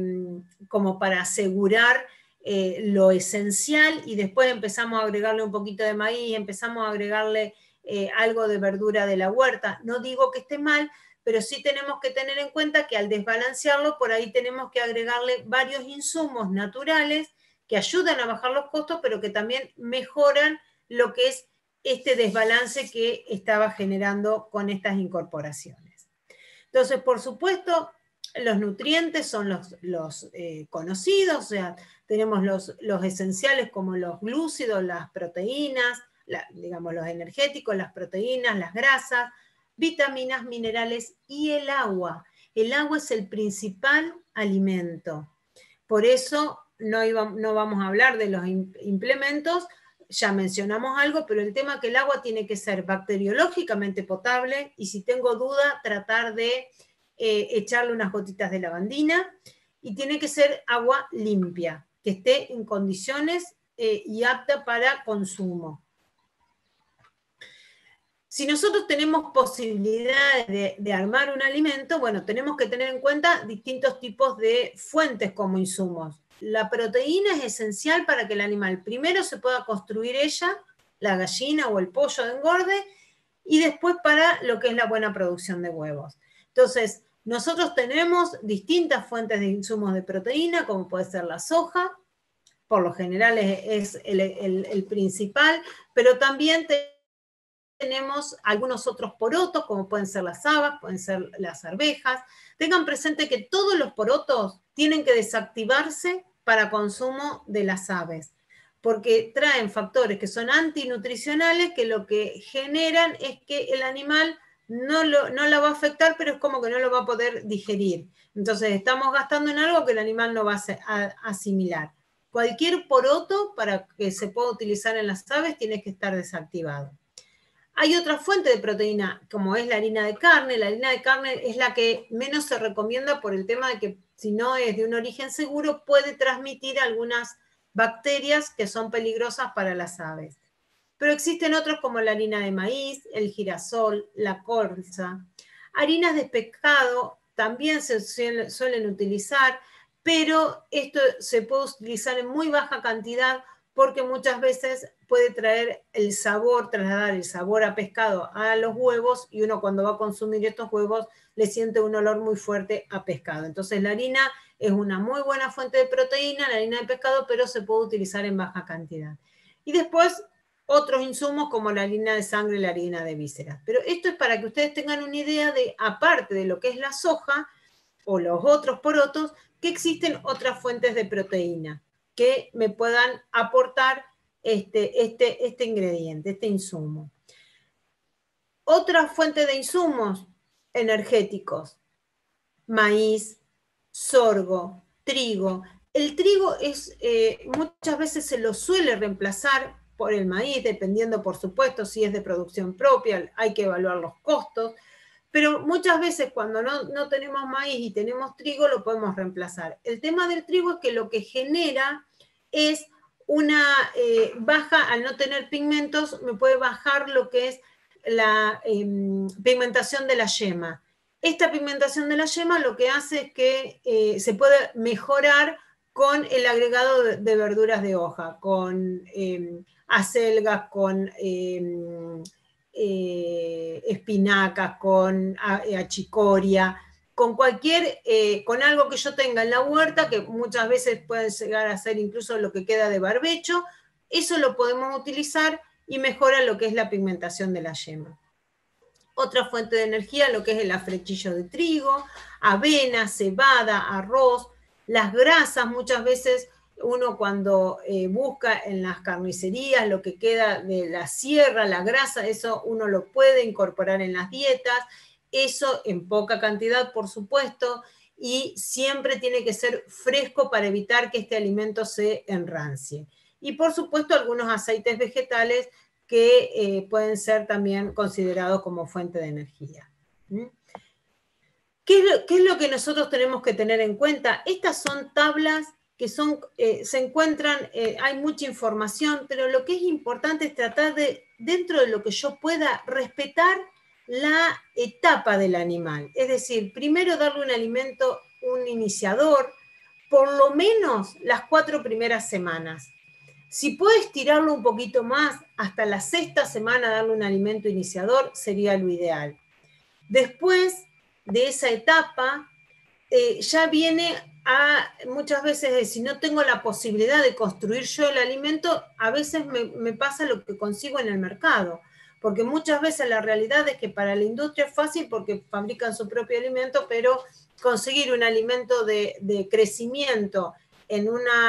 como para asegurar lo esencial y después empezamos a agregarle un poquito de maíz, empezamos a agregarle algo de verdura de la huerta. No digo que esté mal, pero sí tenemos que tener en cuenta que al desbalancearlo, por ahí tenemos que agregarle varios insumos naturales que ayudan a bajar los costos, pero que también mejoran lo que es este desbalance que estaba generando con estas incorporaciones. Entonces, por supuesto, los nutrientes son los conocidos, o sea, tenemos los esenciales como los glúcidos, las proteínas, digamos los energéticos, las proteínas, las grasas, vitaminas, minerales y el agua. El agua es el principal alimento. Por eso no vamos a hablar de los implementos, ya mencionamos algo, pero el tema es que el agua tiene que ser bacteriológicamente potable y si tengo duda, tratar de echarle unas gotitas de lavandina y tiene que ser agua limpia, que esté en condiciones y apta para consumo. Si nosotros tenemos posibilidades de armar un alimento, bueno, tenemos que tener en cuenta distintos tipos de fuentes como insumos. La proteína es esencial para que el animal primero se pueda construir ella, la gallina o el pollo de engorde, y después para lo que es la buena producción de huevos. Entonces, nosotros tenemos distintas fuentes de insumos de proteína, como puede ser la soja, por lo general es el principal, pero también tenemos algunos otros porotos, como pueden ser las habas, pueden ser las arvejas. Tengan presente que todos los porotos tienen que desactivarse para consumo de las aves, porque traen factores que son antinutricionales que lo que generan es que el animal no la va a afectar, pero es como que no lo va a poder digerir. Entonces estamos gastando en algo que el animal no va a asimilar. Cualquier poroto para que se pueda utilizar en las aves tiene que estar desactivado. Hay otra fuente de proteína, como es la harina de carne. La harina de carne es la que menos se recomienda por el tema de que si no es de un origen seguro, puede transmitir algunas bacterias que son peligrosas para las aves. Pero existen otros como la harina de maíz, el girasol, la colza. Harinas de pescado también se suelen utilizar, pero esto se puede utilizar en muy baja cantidad porque muchas veces puede traer el sabor, trasladar el sabor a pescado a los huevos y uno cuando va a consumir estos huevos le siente un olor muy fuerte a pescado. Entonces la harina es una muy buena fuente de proteína, la harina de pescado, pero se puede utilizar en baja cantidad. Y después otros insumos como la harina de sangre y la harina de vísceras. Pero esto es para que ustedes tengan una idea de, aparte de lo que es la soja o los otros porotos, que existen otras fuentes de proteína que me puedan aportar este ingrediente, este insumo. Otra fuente de insumos energéticos, maíz, sorgo, trigo. El trigo muchas veces se lo suele reemplazar por el maíz, dependiendo, por supuesto, si es de producción propia, hay que evaluar los costos, pero muchas veces cuando no tenemos maíz y tenemos trigo, lo podemos reemplazar. El tema del trigo es que lo que genera es una baja, al no tener pigmentos, me puede bajar lo que es la pigmentación de la yema. Esta pigmentación de la yema lo que hace es que se puede mejorar con el agregado de verduras de hoja, con acelgas, con espinacas, con achicoria, con algo que yo tenga en la huerta, que muchas veces puede llegar a ser incluso lo que queda de barbecho, eso lo podemos utilizar y mejora lo que es la pigmentación de la yema. Otra fuente de energía, lo que es el afrechillo de trigo, avena, cebada, arroz, las grasas. Muchas veces uno cuando busca en las carnicerías lo que queda de la sierra, la grasa, eso uno lo puede incorporar en las dietas, eso en poca cantidad, por supuesto, y siempre tiene que ser fresco para evitar que este alimento se enrancie. Y por supuesto algunos aceites vegetales que pueden ser también considerados como fuente de energía. ¿Qué es lo que nosotros tenemos que tener en cuenta? Estas son tablas que se encuentran, hay mucha información, pero lo que es importante es tratar de, dentro de lo que yo pueda, respetar la etapa del animal. Es decir, primero darle un alimento, un iniciador, por lo menos las 4 primeras semanas. Si puedo estirarlo un poquito más, hasta la 6ª semana darle un alimento iniciador, sería lo ideal. Después de esa etapa, ya viene muchas veces, si no tengo la posibilidad de construir yo el alimento, a veces me pasa lo que consigo en el mercado, porque muchas veces la realidad es que para la industria es fácil porque fabrican su propio alimento, pero conseguir un alimento de crecimiento en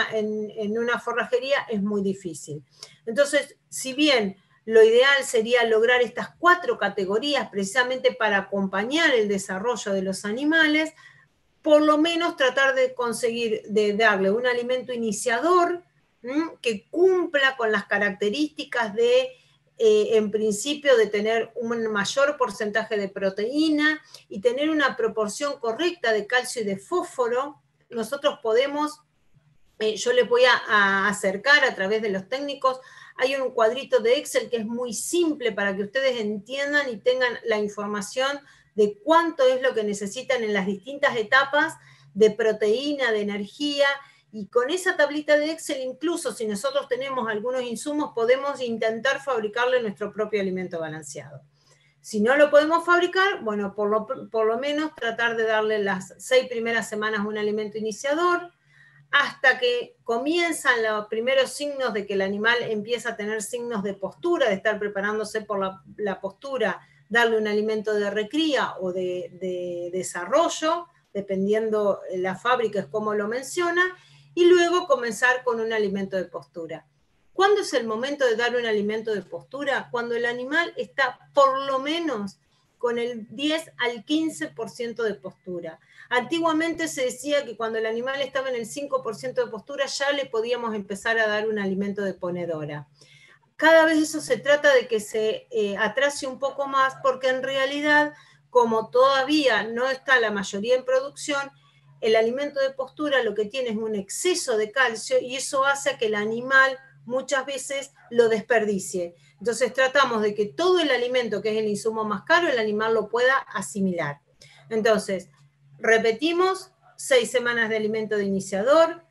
una forrajería es muy difícil. Entonces, si bien lo ideal sería lograr estas 4 categorías precisamente para acompañar el desarrollo de los animales, por lo menos tratar de conseguir, de darle un alimento iniciador que cumpla con las características de, en principio, de tener un mayor porcentaje de proteína y tener una proporción correcta de calcio y de fósforo. Nosotros podemos, yo les voy a acercar a través de los técnicos, hay un cuadrito de Excel que es muy simple para que ustedes entiendan y tengan la información de cuánto es lo que necesitan en las distintas etapas de proteína, de energía, y con esa tablita de Excel, incluso si nosotros tenemos algunos insumos, podemos intentar fabricarle nuestro propio alimento balanceado. Si no lo podemos fabricar, bueno, por lo menos tratar de darle las 6 primeras semanas un alimento iniciador, hasta que comienzan los primeros signos de que el animal empieza a tener signos de postura, de estar preparándose por la postura, darle un alimento de recría o de desarrollo, dependiendo la fábrica es como lo menciona, y luego comenzar con un alimento de postura. ¿Cuándo es el momento de dar un alimento de postura? Cuando el animal está por lo menos con el 10 al 15% de postura. Antiguamente se decía que cuando el animal estaba en el 5% de postura ya le podíamos empezar a dar un alimento de ponedora. Cada vez eso se trata de que se atrase un poco más, porque en realidad, como todavía no está la mayoría en producción, el alimento de postura lo que tiene es un exceso de calcio y eso hace que el animal muchas veces lo desperdicie. Entonces tratamos de que todo el alimento, que es el insumo más caro, el animal lo pueda asimilar. Entonces, repetimos, 6 semanas de alimento de iniciador,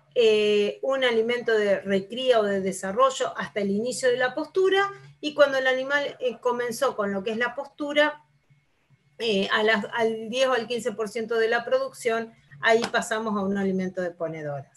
un alimento de recría o de desarrollo hasta el inicio de la postura, y cuando el animal comenzó con lo que es la postura, al 10 o al 15% de la producción, ahí pasamos a un alimento de ponedoras.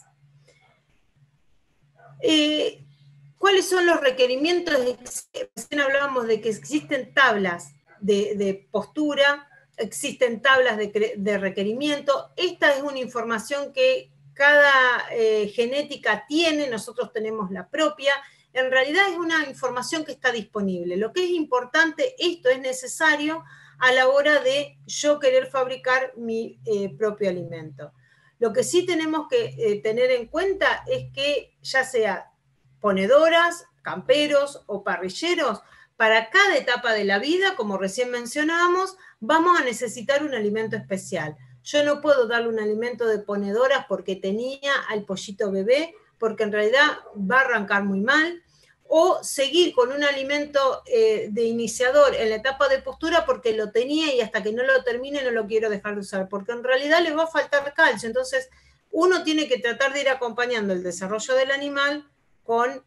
¿Cuáles son los requerimientos? Recién hablábamos de que existen tablas de postura, existen tablas de requerimiento. Esta es una información que cada genética tiene, nosotros tenemos la propia. En realidad es una información que está disponible. Lo que es importante, esto es necesario a la hora de yo querer fabricar mi propio alimento. Lo que sí tenemos que tener en cuenta es que ya sea ponedoras, camperos o parrilleros, para cada etapa de la vida, como recién mencionábamos, vamos a necesitar un alimento especial. Yo no puedo darle un alimento de ponedoras porque tenía al pollito bebé, porque en realidad va a arrancar muy mal, o seguir con un alimento de iniciador en la etapa de postura porque lo tenía y hasta que no lo termine no lo quiero dejar de usar, porque en realidad le va a faltar calcio. Entonces, uno tiene que tratar de ir acompañando el desarrollo del animal con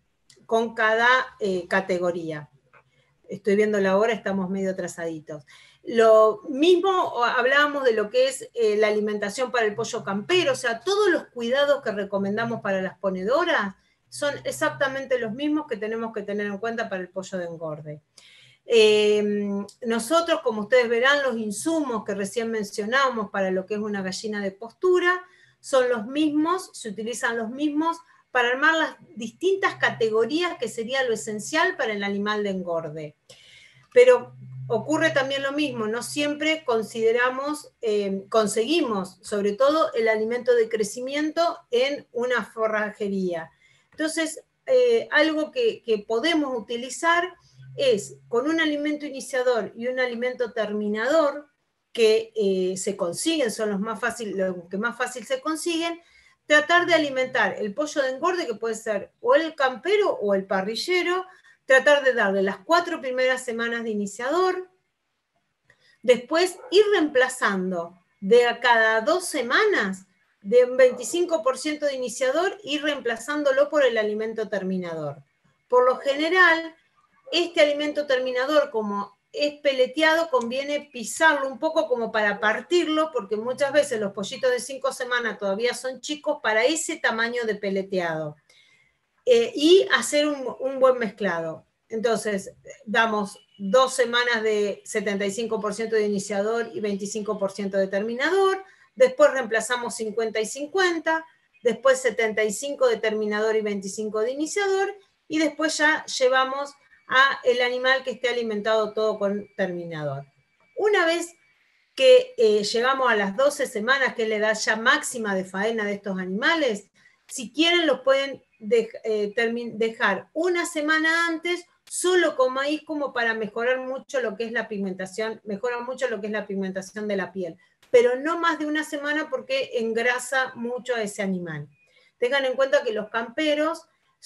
cada categoría. Estoy viendo la hora, estamos medio atrasaditos. Lo mismo hablábamos de lo que es la alimentación para el pollo campero, o sea, todos los cuidados que recomendamos para las ponedoras son exactamente los mismos que tenemos que tener en cuenta para el pollo de engorde. Nosotros, como ustedes verán, los insumos que recién mencionamos para lo que es una gallina de postura son los mismos, se utilizan los mismos para armar las distintas categorías que sería lo esencial para el animal de engorde. Pero ocurre también lo mismo, no siempre conseguimos, sobre todo, el alimento de crecimiento en una forrajería. Entonces, algo que podemos utilizar es con un alimento iniciador y un alimento terminador, que se consiguen, son los que más fácil se consiguen, tratar de alimentar el pollo de engorde, que puede ser o el campero o el parrillero, tratar de darle las 4 primeras semanas de iniciador, después ir reemplazando de a cada 2 semanas de un 25% de iniciador, ir reemplazándolo por el alimento terminador. Por lo general, este alimento terminador, como es peleteado, conviene pisarlo un poco como para partirlo, porque muchas veces los pollitos de 5 semanas todavía son chicos para ese tamaño de peleteado. Y hacer un buen mezclado. Entonces, damos 2 semanas de 75% de iniciador y 25% de terminador, después reemplazamos 50 y 50, después 75 de terminador y 25 de iniciador, y después ya llevamos a el animal que esté alimentado todo con terminador. Una vez que llegamos a las 12 semanas, que es la edad ya máxima de faena de estos animales, si quieren los pueden dejar una semana antes solo con maíz, como para mejorar mucho lo que es la pigmentación, mejora mucho lo que es la pigmentación de la piel, pero no más de una semana porque engrasa mucho a ese animal. Tengan en cuenta que los camperos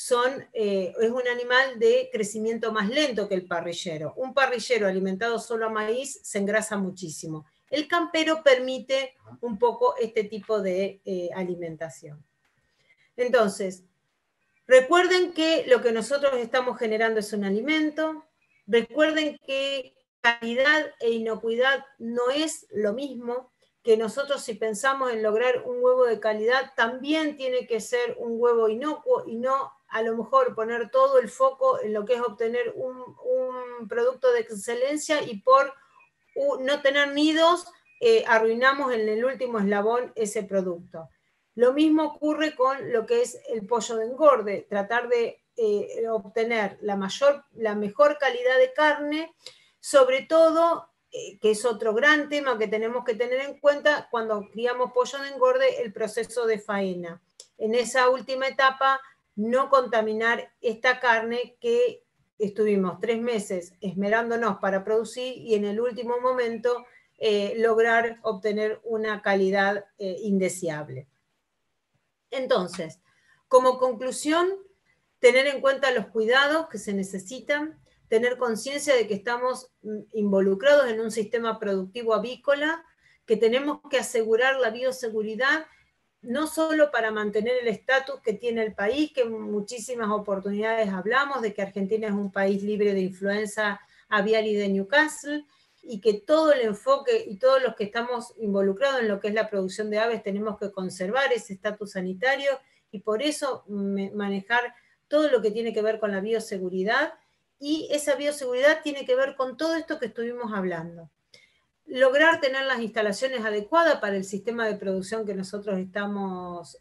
es un animal de crecimiento más lento que el parrillero. Un parrillero alimentado solo a maíz se engrasa muchísimo. El campero permite un poco este tipo de alimentación. Entonces, recuerden que lo que nosotros estamos generando es un alimento. Recuerden que calidad e inocuidad no es lo mismo, que nosotros, si pensamos en lograr un huevo de calidad, también tiene que ser un huevo inocuo y no a lo mejor poner todo el foco en lo que es obtener un producto de excelencia, y por no tener nidos arruinamos en el último eslabón ese producto. Lo mismo ocurre con lo que es el pollo de engorde, tratar de obtener la mejor calidad de carne, sobre todo, que es otro gran tema que tenemos que tener en cuenta cuando criamos pollo de engorde, el proceso de faena. En esa última etapa, no contaminar esta carne que estuvimos 3 meses esmerándonos para producir, y en el último momento lograr obtener una calidad indeseable. Entonces, como conclusión, tener en cuenta los cuidados que se necesitan, tener conciencia de que estamos involucrados en un sistema productivo avícola, que tenemos que asegurar la bioseguridad, no solo para mantener el estatus que tiene el país, que en muchísimas oportunidades hablamos de que Argentina es un país libre de influenza aviar y de Newcastle, y que todo el enfoque y todos los que estamos involucrados en lo que es la producción de aves tenemos que conservar ese estatus sanitario, y por eso manejar todo lo que tiene que ver con la bioseguridad, y esa bioseguridad tiene que ver con todo esto que estuvimos hablando. Lograr tener las instalaciones adecuadas para el sistema de producción que nosotros estamos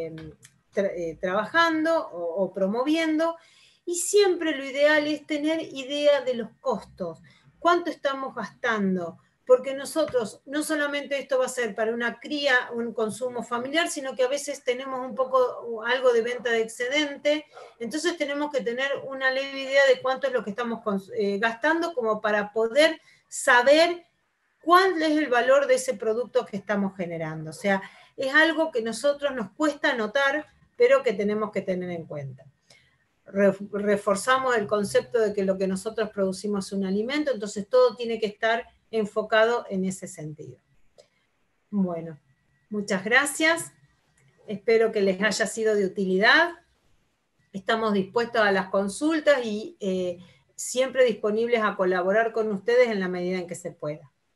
trabajando o promoviendo, y siempre lo ideal es tener idea de los costos, cuánto estamos gastando, porque nosotros no solamente esto va a ser para una cría, un consumo familiar, sino que a veces tenemos algo de venta de excedente, entonces tenemos que tener una leve idea de cuánto es lo que estamos gastando, como para poder saber cuál es el valor de ese producto que estamos generando. O sea, es algo que a nosotros nos cuesta notar, pero que tenemos que tener en cuenta. Reforzamos el concepto de que lo que nosotros producimos es un alimento, entonces todo tiene que estar enfocado en ese sentido. Bueno, muchas gracias. Espero que les haya sido de utilidad. Estamos dispuestos a las consultas y siempre disponibles a colaborar con ustedes en la medida en que se pueda.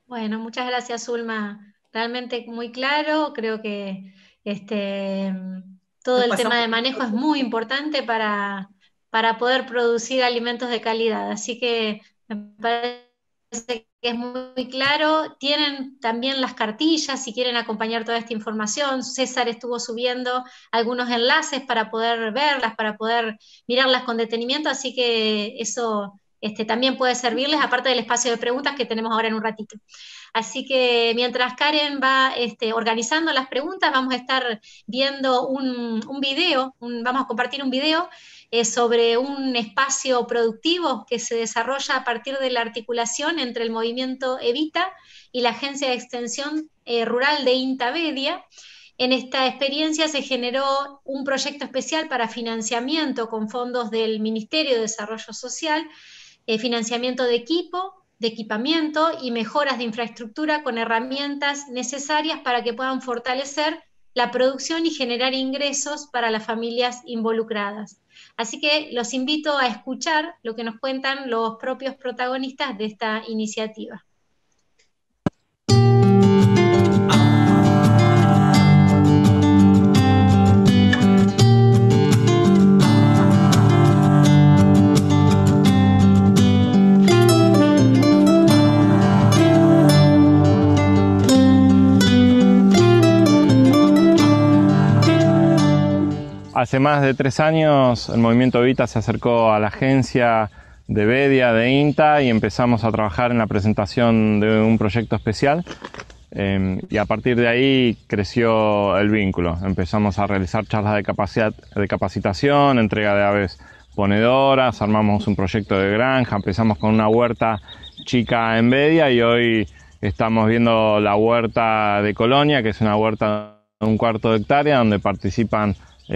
Bueno, muchas gracias, Zulma. Realmente muy claro. Creo que este, todo Nos el tema pasamos. de manejo es muy importante para poder producir alimentos de calidad. Así que me parece que es muy claro. Tienen también las cartillas si quieren acompañar toda esta información. César estuvo subiendo algunos enlaces para poder verlas, para poder mirarlas con detenimiento. Así que eso también puede servirles, aparte del espacio de preguntas que tenemos ahora en un ratito. Así que mientras Karen va organizando las preguntas, vamos a estar viendo un video, vamos a compartir un video sobre un espacio productivo que se desarrolla a partir de la articulación entre el movimiento Evita y la Agencia de Extensión Rural de Intamedia. En esta experiencia se generó un proyecto especial para financiamiento con fondos del Ministerio de Desarrollo Social, financiamiento de equipo, de equipamiento y mejoras de infraestructura con herramientas necesarias para que puedan fortalecer la producción y generar ingresos para las familias involucradas. Así que los invito a escuchar lo que nos cuentan los propios protagonistas de esta iniciativa. Hace más de 3 años el movimiento Evita se acercó a la agencia de Bedia, de INTA, y empezamos a trabajar en la presentación de un proyecto especial. Y a partir de ahí creció el vínculo. Empezamos a realizar charlas de capacitación, entrega de aves ponedoras, armamos un proyecto de granja, empezamos con una huerta chica en Bedia y hoy estamos viendo la huerta de Colonia, que es una huerta de 1/4 de hectárea donde participan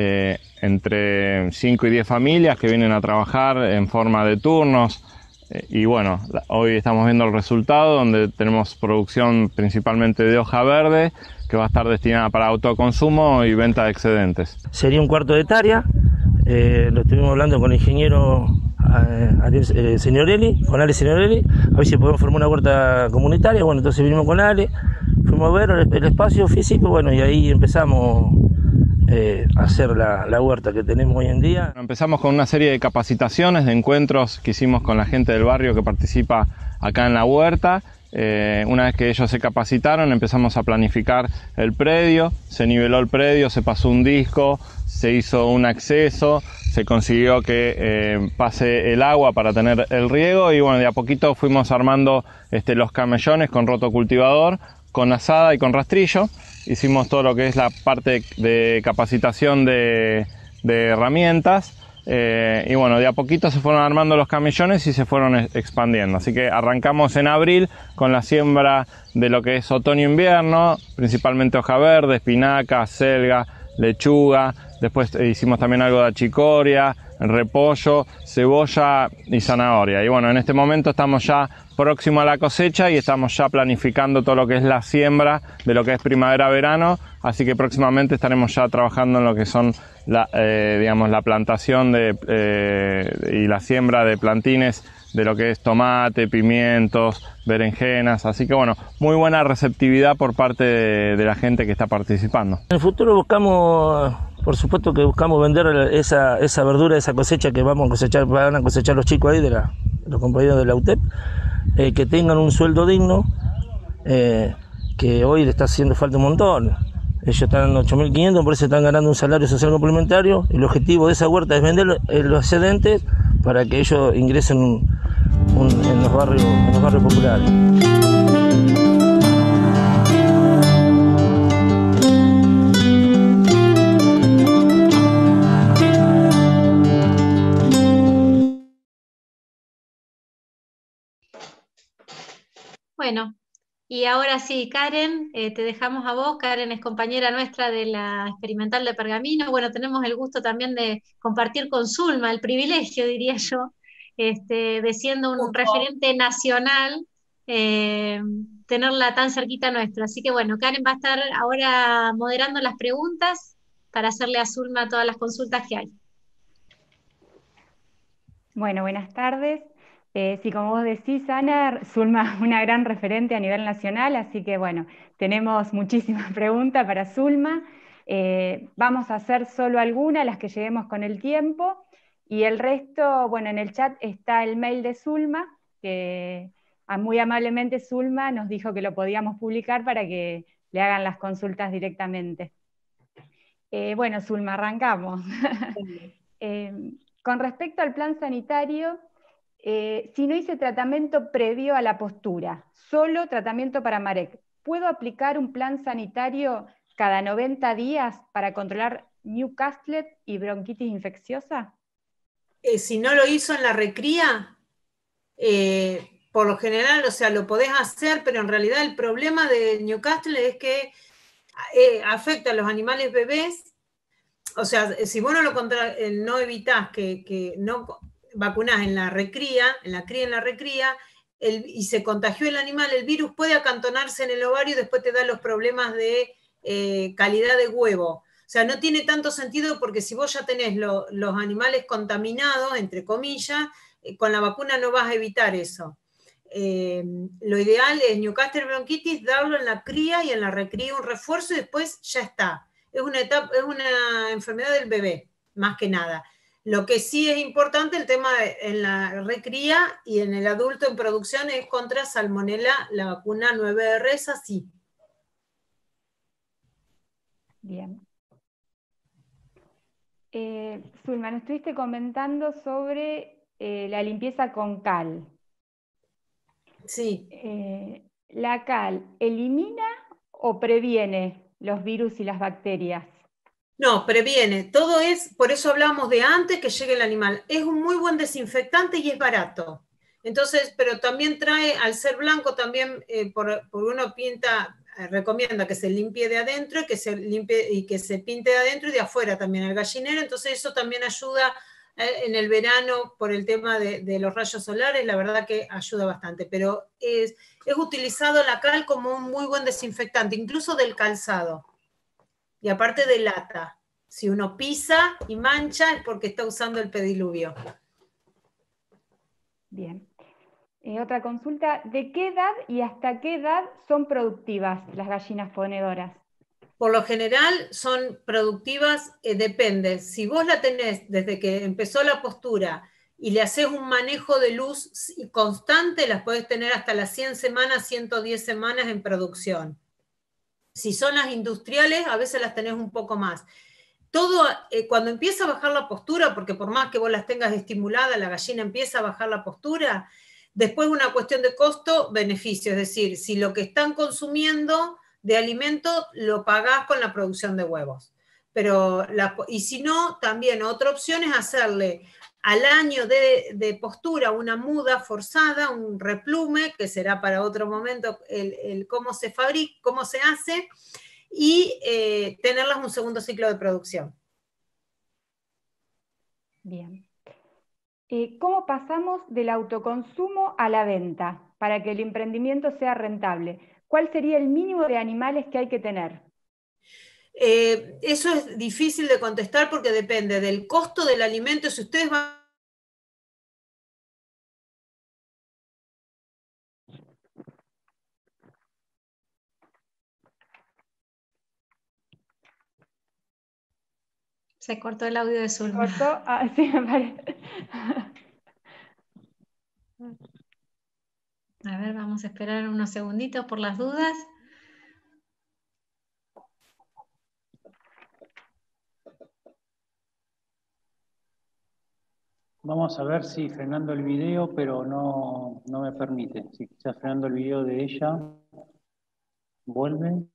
entre 5 y 10 familias que vienen a trabajar en forma de turnos. Y bueno, hoy estamos viendo el resultado donde tenemos producción principalmente de hoja verde que va a estar destinada para autoconsumo y venta de excedentes. Sería 1/4 de hectárea, lo estuvimos hablando con el ingeniero Signorelli, con Ale Signorelli, a ver si podemos formar una huerta comunitaria. Bueno, entonces vinimos con Ale, fuimos a ver el espacio físico, bueno, y ahí empezamos a hacer la huerta que tenemos hoy en día. Empezamos con una serie de capacitaciones, de encuentros que hicimos con la gente del barrio que participa acá en la huerta. Una vez que ellos se capacitaron, empezamos a planificar el predio, se niveló el predio, se pasó un disco, se hizo un acceso, se consiguió que pase el agua para tener el riego y bueno, de a poquito fuimos armando los camellones con rotocultivador, con azada y con rastrillo. Hicimos todo lo que es la parte de capacitación de herramientas y bueno, de a poquito se fueron armando los camellones y se fueron expandiendo. Así que arrancamos en abril con la siembra de lo que es otoño-invierno, principalmente hoja verde, espinaca, selga, lechuga. Después hicimos también algo de achicoria, repollo, cebolla y zanahoria. Y bueno, en este momento estamos ya próximo a la cosecha y estamos ya planificando todo lo que es la siembra de lo que es primavera-verano, así que próximamente estaremos ya trabajando en lo que son la plantación y la siembra de plantines de lo que es tomate, pimientos, berenjenas, así que bueno, muy buena receptividad por parte de la gente que está participando. En el futuro buscamos, por supuesto que buscamos vender esa verdura, esa cosecha que van a cosechar los chicos ahí los compañeros de la UTEP, que tengan un sueldo digno, que hoy le está haciendo falta un montón. Ellos están en 8.500, por eso están ganando un salario social complementario. El objetivo de esa huerta es vender los excedentes para que ellos ingresen en los barrios populares. Bueno, y ahora sí, Karen, te dejamos a vos. Karen es compañera nuestra de la Experimental de Pergamino. Bueno, tenemos el gusto también de compartir con Zulma, el privilegio, diría yo, de siendo un referente nacional, tenerla tan cerquita nuestra. Así que bueno, Karen va a estar ahora moderando las preguntas para hacerle a Zulma todas las consultas que hay. Bueno, buenas tardes. Sí, como vos decís, Ana, Zulma es una gran referente a nivel nacional, así que bueno, tenemos muchísimas preguntas para Zulma. Vamos a hacer solo algunas, las que lleguemos con el tiempo, y el resto, bueno, en el chat está el mail de Zulma, que muy amablemente Zulma nos dijo que lo podíamos publicar para que le hagan las consultas directamente. Bueno, Zulma, arrancamos. Con respecto al plan sanitario, si no hice tratamiento previo a la postura, solo tratamiento para Marek, ¿puedo aplicar un plan sanitario cada 90 días para controlar Newcastle y bronquitis infecciosa? Si no lo hizo en la recría, por lo general, o sea, lo podés hacer, pero en realidad el problema de Newcastle es que afecta a los animales bebés. O sea, si vos no evitás que no vacunás en la recría, en la cría, en la recría, y se contagió el animal, el virus puede acantonarse en el ovario y después te da los problemas de calidad de huevo. O sea, no tiene tanto sentido porque si vos ya tenés los animales contaminados, entre comillas, con la vacuna no vas a evitar eso. Lo ideal es Newcastle bronquitis, darlo en la cría y en la recría un refuerzo y después ya está. Es una enfermedad del bebé, más que nada. Lo que sí es importante, el tema en la recría y en el adulto en producción es contra salmonela, la vacuna 9R es así. Bien. Zulma, nos estuviste comentando sobre la limpieza con cal. Sí. ¿La cal elimina o previene los virus y las bacterias? No, previene. Todo es, por eso hablamos de antes que llegue el animal. Es un muy buen desinfectante y es barato. Entonces, pero también trae, al ser blanco, también por uno recomienda que se limpie de adentro, que se limpie y que se pinte de adentro y de afuera también el gallinero. Entonces eso también ayuda en el verano por el tema de los rayos solares, la verdad que ayuda bastante. Pero es utilizado la cal como un muy buen desinfectante, incluso del calzado. Y aparte de lata. Si uno pisa y mancha es porque está usando el pediluvio. Bien. Otra consulta, ¿de qué edad y hasta qué edad son productivas las gallinas ponedoras? Por lo general son productivas, depende. Si vos la tenés desde que empezó la postura y le haces un manejo de luz constante, las podés tener hasta las 100 semanas, 110 semanas en producción. Si son las industriales, a veces las tenés un poco más. Todo, cuando empieza a bajar la postura, porque por más que vos las tengas estimuladas, la gallina empieza a bajar la postura, después una cuestión de costo-beneficio, es decir, si lo que están consumiendo de alimento lo pagás con la producción de huevos. Y si no, también otra opción es hacerle al año de postura una muda forzada, un replume, que será para otro momento cómo se fabrica, cómo se hace, y tenerlas un segundo ciclo de producción. Bien. ¿Cómo pasamos del autoconsumo a la venta para que el emprendimiento sea rentable? ¿Cuál sería el mínimo de animales que hay que tener? Eso es difícil de contestar porque depende del costo del alimento. Si ustedes van... Se cortó el audio de Zulma. ¿Se cortó? Ah, sí, me parece. A ver, vamos a esperar unos segunditos por las dudas. Vamos a ver si frenando el video, pero no me permite. Si quizás frenando el video de ella, vuelve.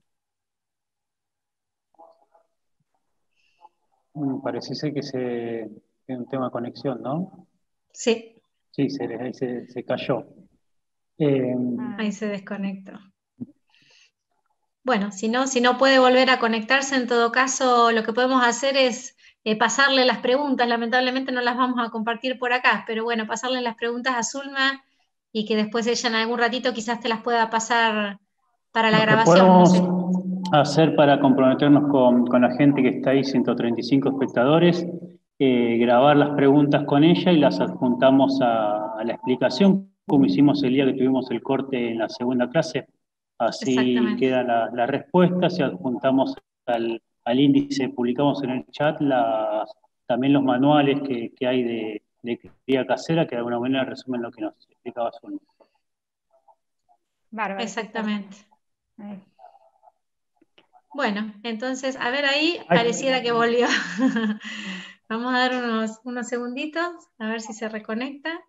Parece ser que tiene un tema de conexión, ¿no? Sí. Sí, se cayó. Ahí se desconectó. Bueno, si no puede volver a conectarse, en todo caso, lo que podemos hacer es pasarle las preguntas. Lamentablemente no las vamos a compartir por acá, pero bueno, pasarle las preguntas a Zulma y que después ella en algún ratito quizás te las pueda pasar para la grabación. Lo que podemos hacer para comprometernos con la gente que está ahí, 135 espectadores, grabar las preguntas con ella y las adjuntamos a la explicación, como hicimos el día que tuvimos el corte en la segunda clase. Así quedan las respuestas y adjuntamos al índice, publicamos en el chat también los manuales que hay de cría casera, que de alguna manera resumen lo que nos explicaba Zulma. Bárbaro. Exactamente. Bueno, entonces, a ver, ahí pareciera que volvió. Vamos a dar unos segunditos, a ver si se reconecta.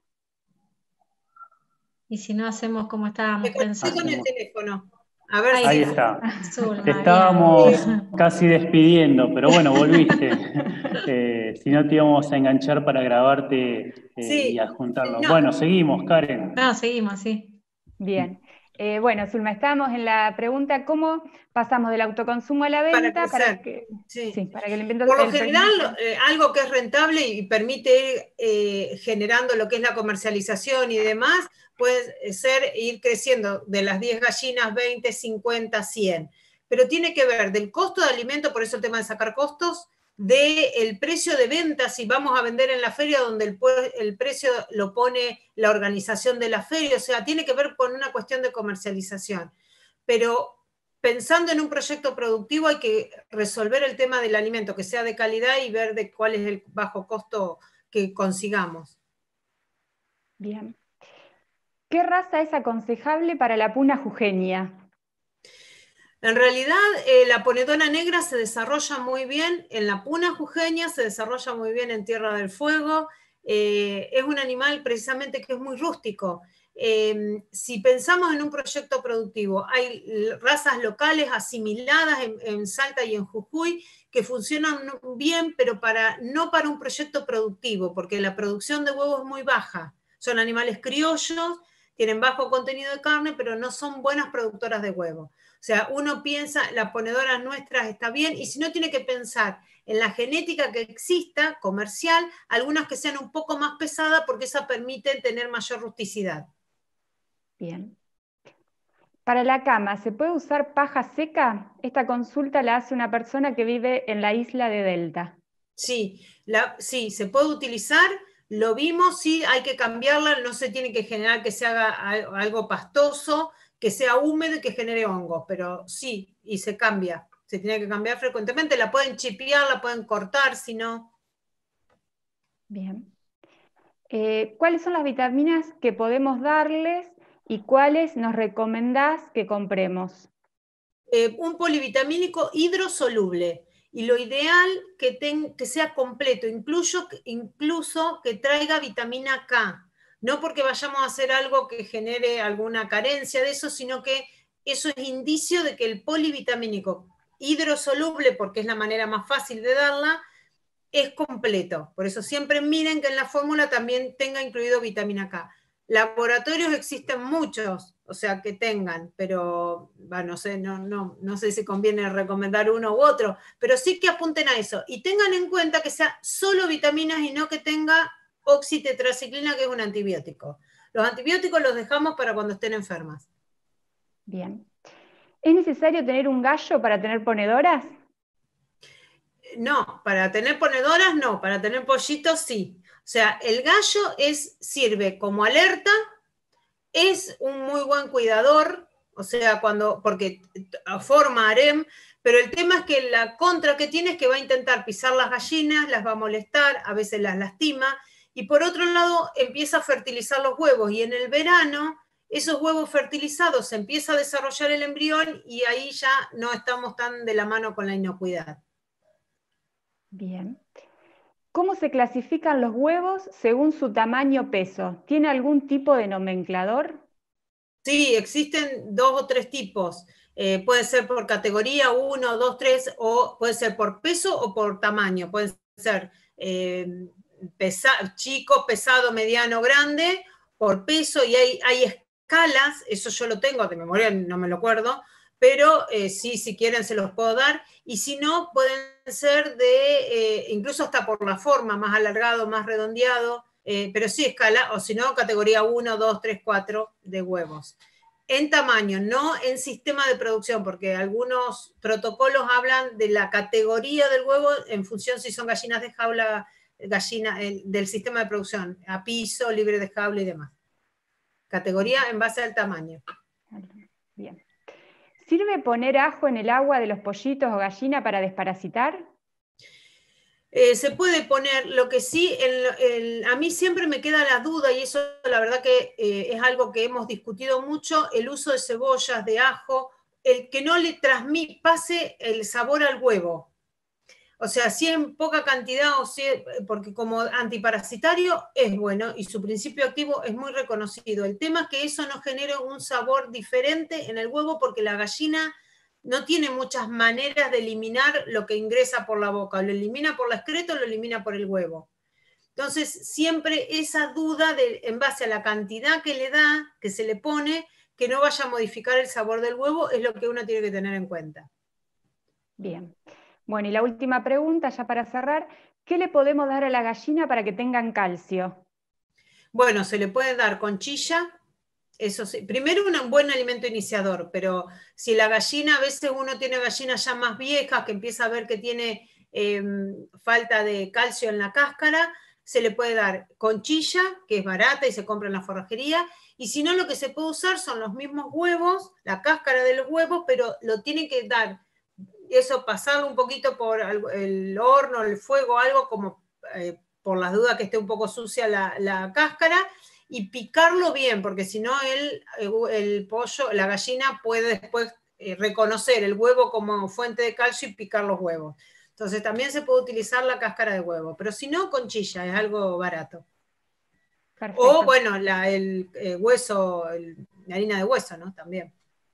Y si no, hacemos como estábamos pensando. Con el teléfono. A ver ahí está. Zulma, te estábamos casi despidiendo, pero bueno, volviste. Si no, te íbamos a enganchar para grabarte y adjuntarlo. No. Bueno, seguimos, Karen. No, seguimos, sí. Bien. Bueno, Zulma, estábamos en la pregunta, ¿cómo pasamos del autoconsumo a la venta? Para que el invento... Por lo general, algo que es rentable y permite generando lo que es la comercialización y demás, puede ser ir creciendo de las 10 gallinas, 20, 50, 100. Pero tiene que ver del costo de alimento, por eso el tema de sacar costos, del precio de venta, si vamos a vender en la feria, donde el precio lo pone la organización de la feria, o sea, tiene que ver con una cuestión de comercialización. Pero pensando en un proyecto productivo hay que resolver el tema del alimento, que sea de calidad y ver de cuál es el bajo costo que consigamos. Bien. ¿Qué raza es aconsejable para la puna jujeña? En realidad, la ponedora negra se desarrolla muy bien en la puna jujeña, se desarrolla muy bien en Tierra del Fuego. Es un animal precisamente que es muy rústico. Si pensamos en un proyecto productivo, hay razas locales asimiladas en Salta y en Jujuy que funcionan bien, pero no para un proyecto productivo, porque la producción de huevos es muy baja. Son animales criollos, tienen bajo contenido de carne, pero no son buenas productoras de huevos. O sea, uno piensa, las ponedoras nuestras está bien, y si no, tiene que pensar en la genética que exista, comercial, algunas que sean un poco más pesadas, porque esa permite tener mayor rusticidad. Bien. Para la cama, ¿se puede usar paja seca? Esta consulta la hace una persona que vive en la isla de Delta. Sí, sí, se puede utilizar. Lo vimos, sí, hay que cambiarla, no se tiene que generar que se haga algo pastoso, que sea húmedo y que genere hongos, pero sí, y se cambia, se tiene que cambiar frecuentemente, la pueden chipear, la pueden cortar, si no. Bien. ¿Cuáles son las vitaminas que podemos darles y cuáles nos recomendás que compremos? Un polivitamínico hidrosoluble. Y lo ideal que sea completo, incluso que traiga vitamina K. No porque vayamos a hacer algo que genere alguna carencia de eso, sino que eso es indicio de que el polivitamínico hidrosoluble, porque es la manera más fácil de darla, es completo. Por eso siempre miren que en la fórmula también tenga incluido vitamina K. Laboratorios existen muchos, o sea, que tengan, pero no sé si conviene recomendar uno u otro, pero sí que apunten a eso. Y tengan en cuenta que sea solo vitaminas y no que tenga oxitetraciclina, que es un antibiótico. Los antibióticos los dejamos para cuando estén enfermas. Bien. ¿Es necesario tener un gallo para tener ponedoras? No, para tener ponedoras no, para tener pollitos sí. O sea, el gallo sirve como alerta, es un muy buen cuidador, o sea, porque forma harem, pero el tema es que la contra que tiene es que va a intentar pisar las gallinas, las va a molestar, a veces las lastima, y por otro lado empieza a fertilizar los huevos, y en el verano esos huevos fertilizados se empieza a desarrollar el embrión y ahí ya no estamos tan de la mano con la inocuidad. Bien. ¿Cómo se clasifican los huevos según su tamaño o peso? ¿Tiene algún tipo de nomenclador? Sí, existen 2 o 3 tipos. Puede ser por categoría 1, 2, 3, o puede ser por peso o por tamaño. Puede ser chico, pesado, mediano, grande, por peso, y hay escalas, eso yo lo tengo de memoria, no me lo acuerdo, pero sí, si quieren se los puedo dar, y si no, pueden ser incluso hasta por la forma, más alargado, más redondeado, pero sí escala, o si no, categoría 1, 2, 3, 4 de huevos. En tamaño, no en sistema de producción, porque algunos protocolos hablan de la categoría del huevo en función si son gallinas de jaula gallina del sistema de producción, a piso, libre de jabla y demás. Categoría en base al tamaño. Bien. ¿Sirve poner ajo en el agua de los pollitos o gallina para desparasitar? Se puede poner, lo que sí, a mí siempre me queda la duda, y eso la verdad que es algo que hemos discutido mucho, el uso de cebollas, de ajo, el que no le pase el sabor al huevo. O sea, si en poca cantidad, o si, porque como antiparasitario es bueno y su principio activo es muy reconocido. El tema es que eso no genere un sabor diferente en el huevo porque la gallina no tiene muchas maneras de eliminar lo que ingresa por la boca. Lo elimina por la excreta o lo elimina por el huevo. Entonces, siempre esa duda en base a la cantidad que le da, que se le pone, que no vaya a modificar el sabor del huevo, es lo que uno tiene que tener en cuenta. Bien. Bueno, y la última pregunta, ya para cerrar, ¿qué le podemos dar a la gallina para que tengan calcio? Bueno, se le puede dar conchilla, eso sí. Primero un buen alimento iniciador, pero si la gallina, a veces uno tiene gallinas ya más viejas, que empieza a ver que tiene falta de calcio en la cáscara, se le puede dar conchilla, que es barata y se compra en la forrajería, y si no, lo que se puede usar son los mismos huevos, la cáscara de los huevos, pero lo tiene que dar, eso, pasarlo un poquito por el horno, el fuego, algo como por las dudas que esté un poco sucia la cáscara, y picarlo bien, porque si no el pollo, la gallina puede después reconocer el huevo como fuente de calcio y picar los huevos. Entonces también se puede utilizar la cáscara de huevo, pero si no, conchilla, es algo barato. Perfecto. O bueno, el hueso, la harina de hueso, ¿no? También.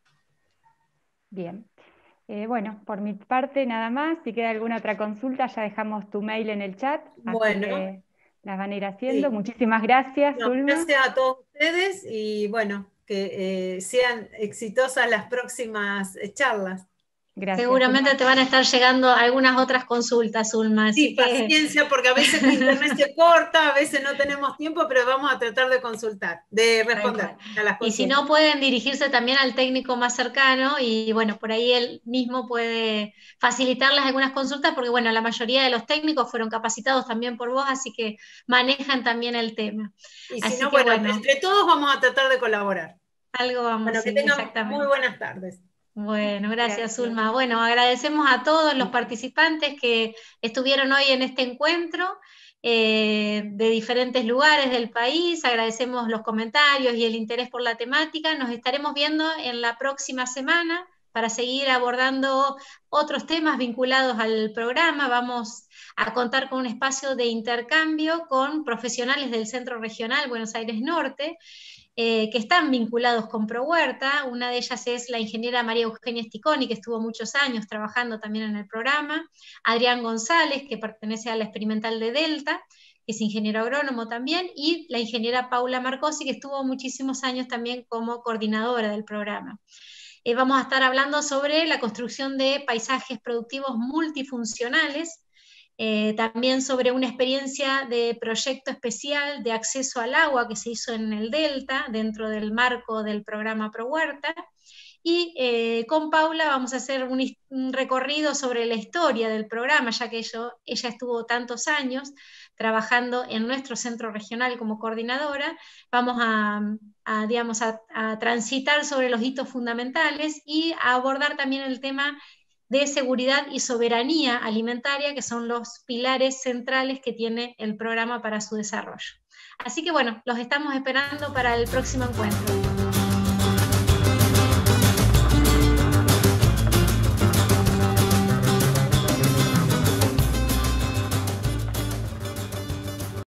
Bien. Bueno, por mi parte nada más. Si queda alguna otra consulta, ya dejamos tu mail en el chat. Bueno. Así que las van a ir haciendo. Sí. Muchísimas gracias, Zulma. Gracias a todos ustedes y bueno, que sean exitosas las próximas charlas. Gracias. Seguramente te van a estar llegando algunas otras consultas, Zulma. Sí, paciencia, porque a veces internet se corta, a veces no tenemos tiempo, pero vamos a tratar de consultar, de responder a las consultas. Y si no, pueden dirigirse también al técnico más cercano y bueno, por ahí él mismo puede facilitarles algunas consultas, porque bueno, la mayoría de los técnicos fueron capacitados también por vos, así que manejan también el tema. Y si no, bueno, entre todos vamos a tratar de colaborar. Algo vamos a hacer. Bueno, que tengan muy buenas tardes. Bueno, gracias, Zulma. Bueno, agradecemos a todos los participantes que estuvieron hoy en este encuentro de diferentes lugares del país. Agradecemos los comentarios y el interés por la temática. Nos estaremos viendo en la próxima semana para seguir abordando otros temas vinculados al programa. Vamos a contar con un espacio de intercambio con profesionales del Centro Regional Buenos Aires Norte, que están vinculados con ProHuerta. Una de ellas es la ingeniera María Eugenia Sticoni, que estuvo muchos años trabajando también en el programa, Adrián González, que pertenece a la Experimental de Delta, que es ingeniero agrónomo también, y la ingeniera Paula Marcosi, que estuvo muchísimos años también como coordinadora del programa. Vamos a estar hablando sobre la construcción de paisajes productivos multifuncionales, también sobre una experiencia de proyecto especial de acceso al agua que se hizo en el Delta, dentro del marco del programa ProHuerta, y con Paula vamos a hacer un recorrido sobre la historia del programa, ya que ella estuvo tantos años trabajando en nuestro centro regional como coordinadora. Vamos a transitar sobre los hitos fundamentales y a abordar también el tema de seguridad y soberanía alimentaria, que son los pilares centrales que tiene el programa para su desarrollo. Así que bueno, los estamos esperando para el próximo encuentro.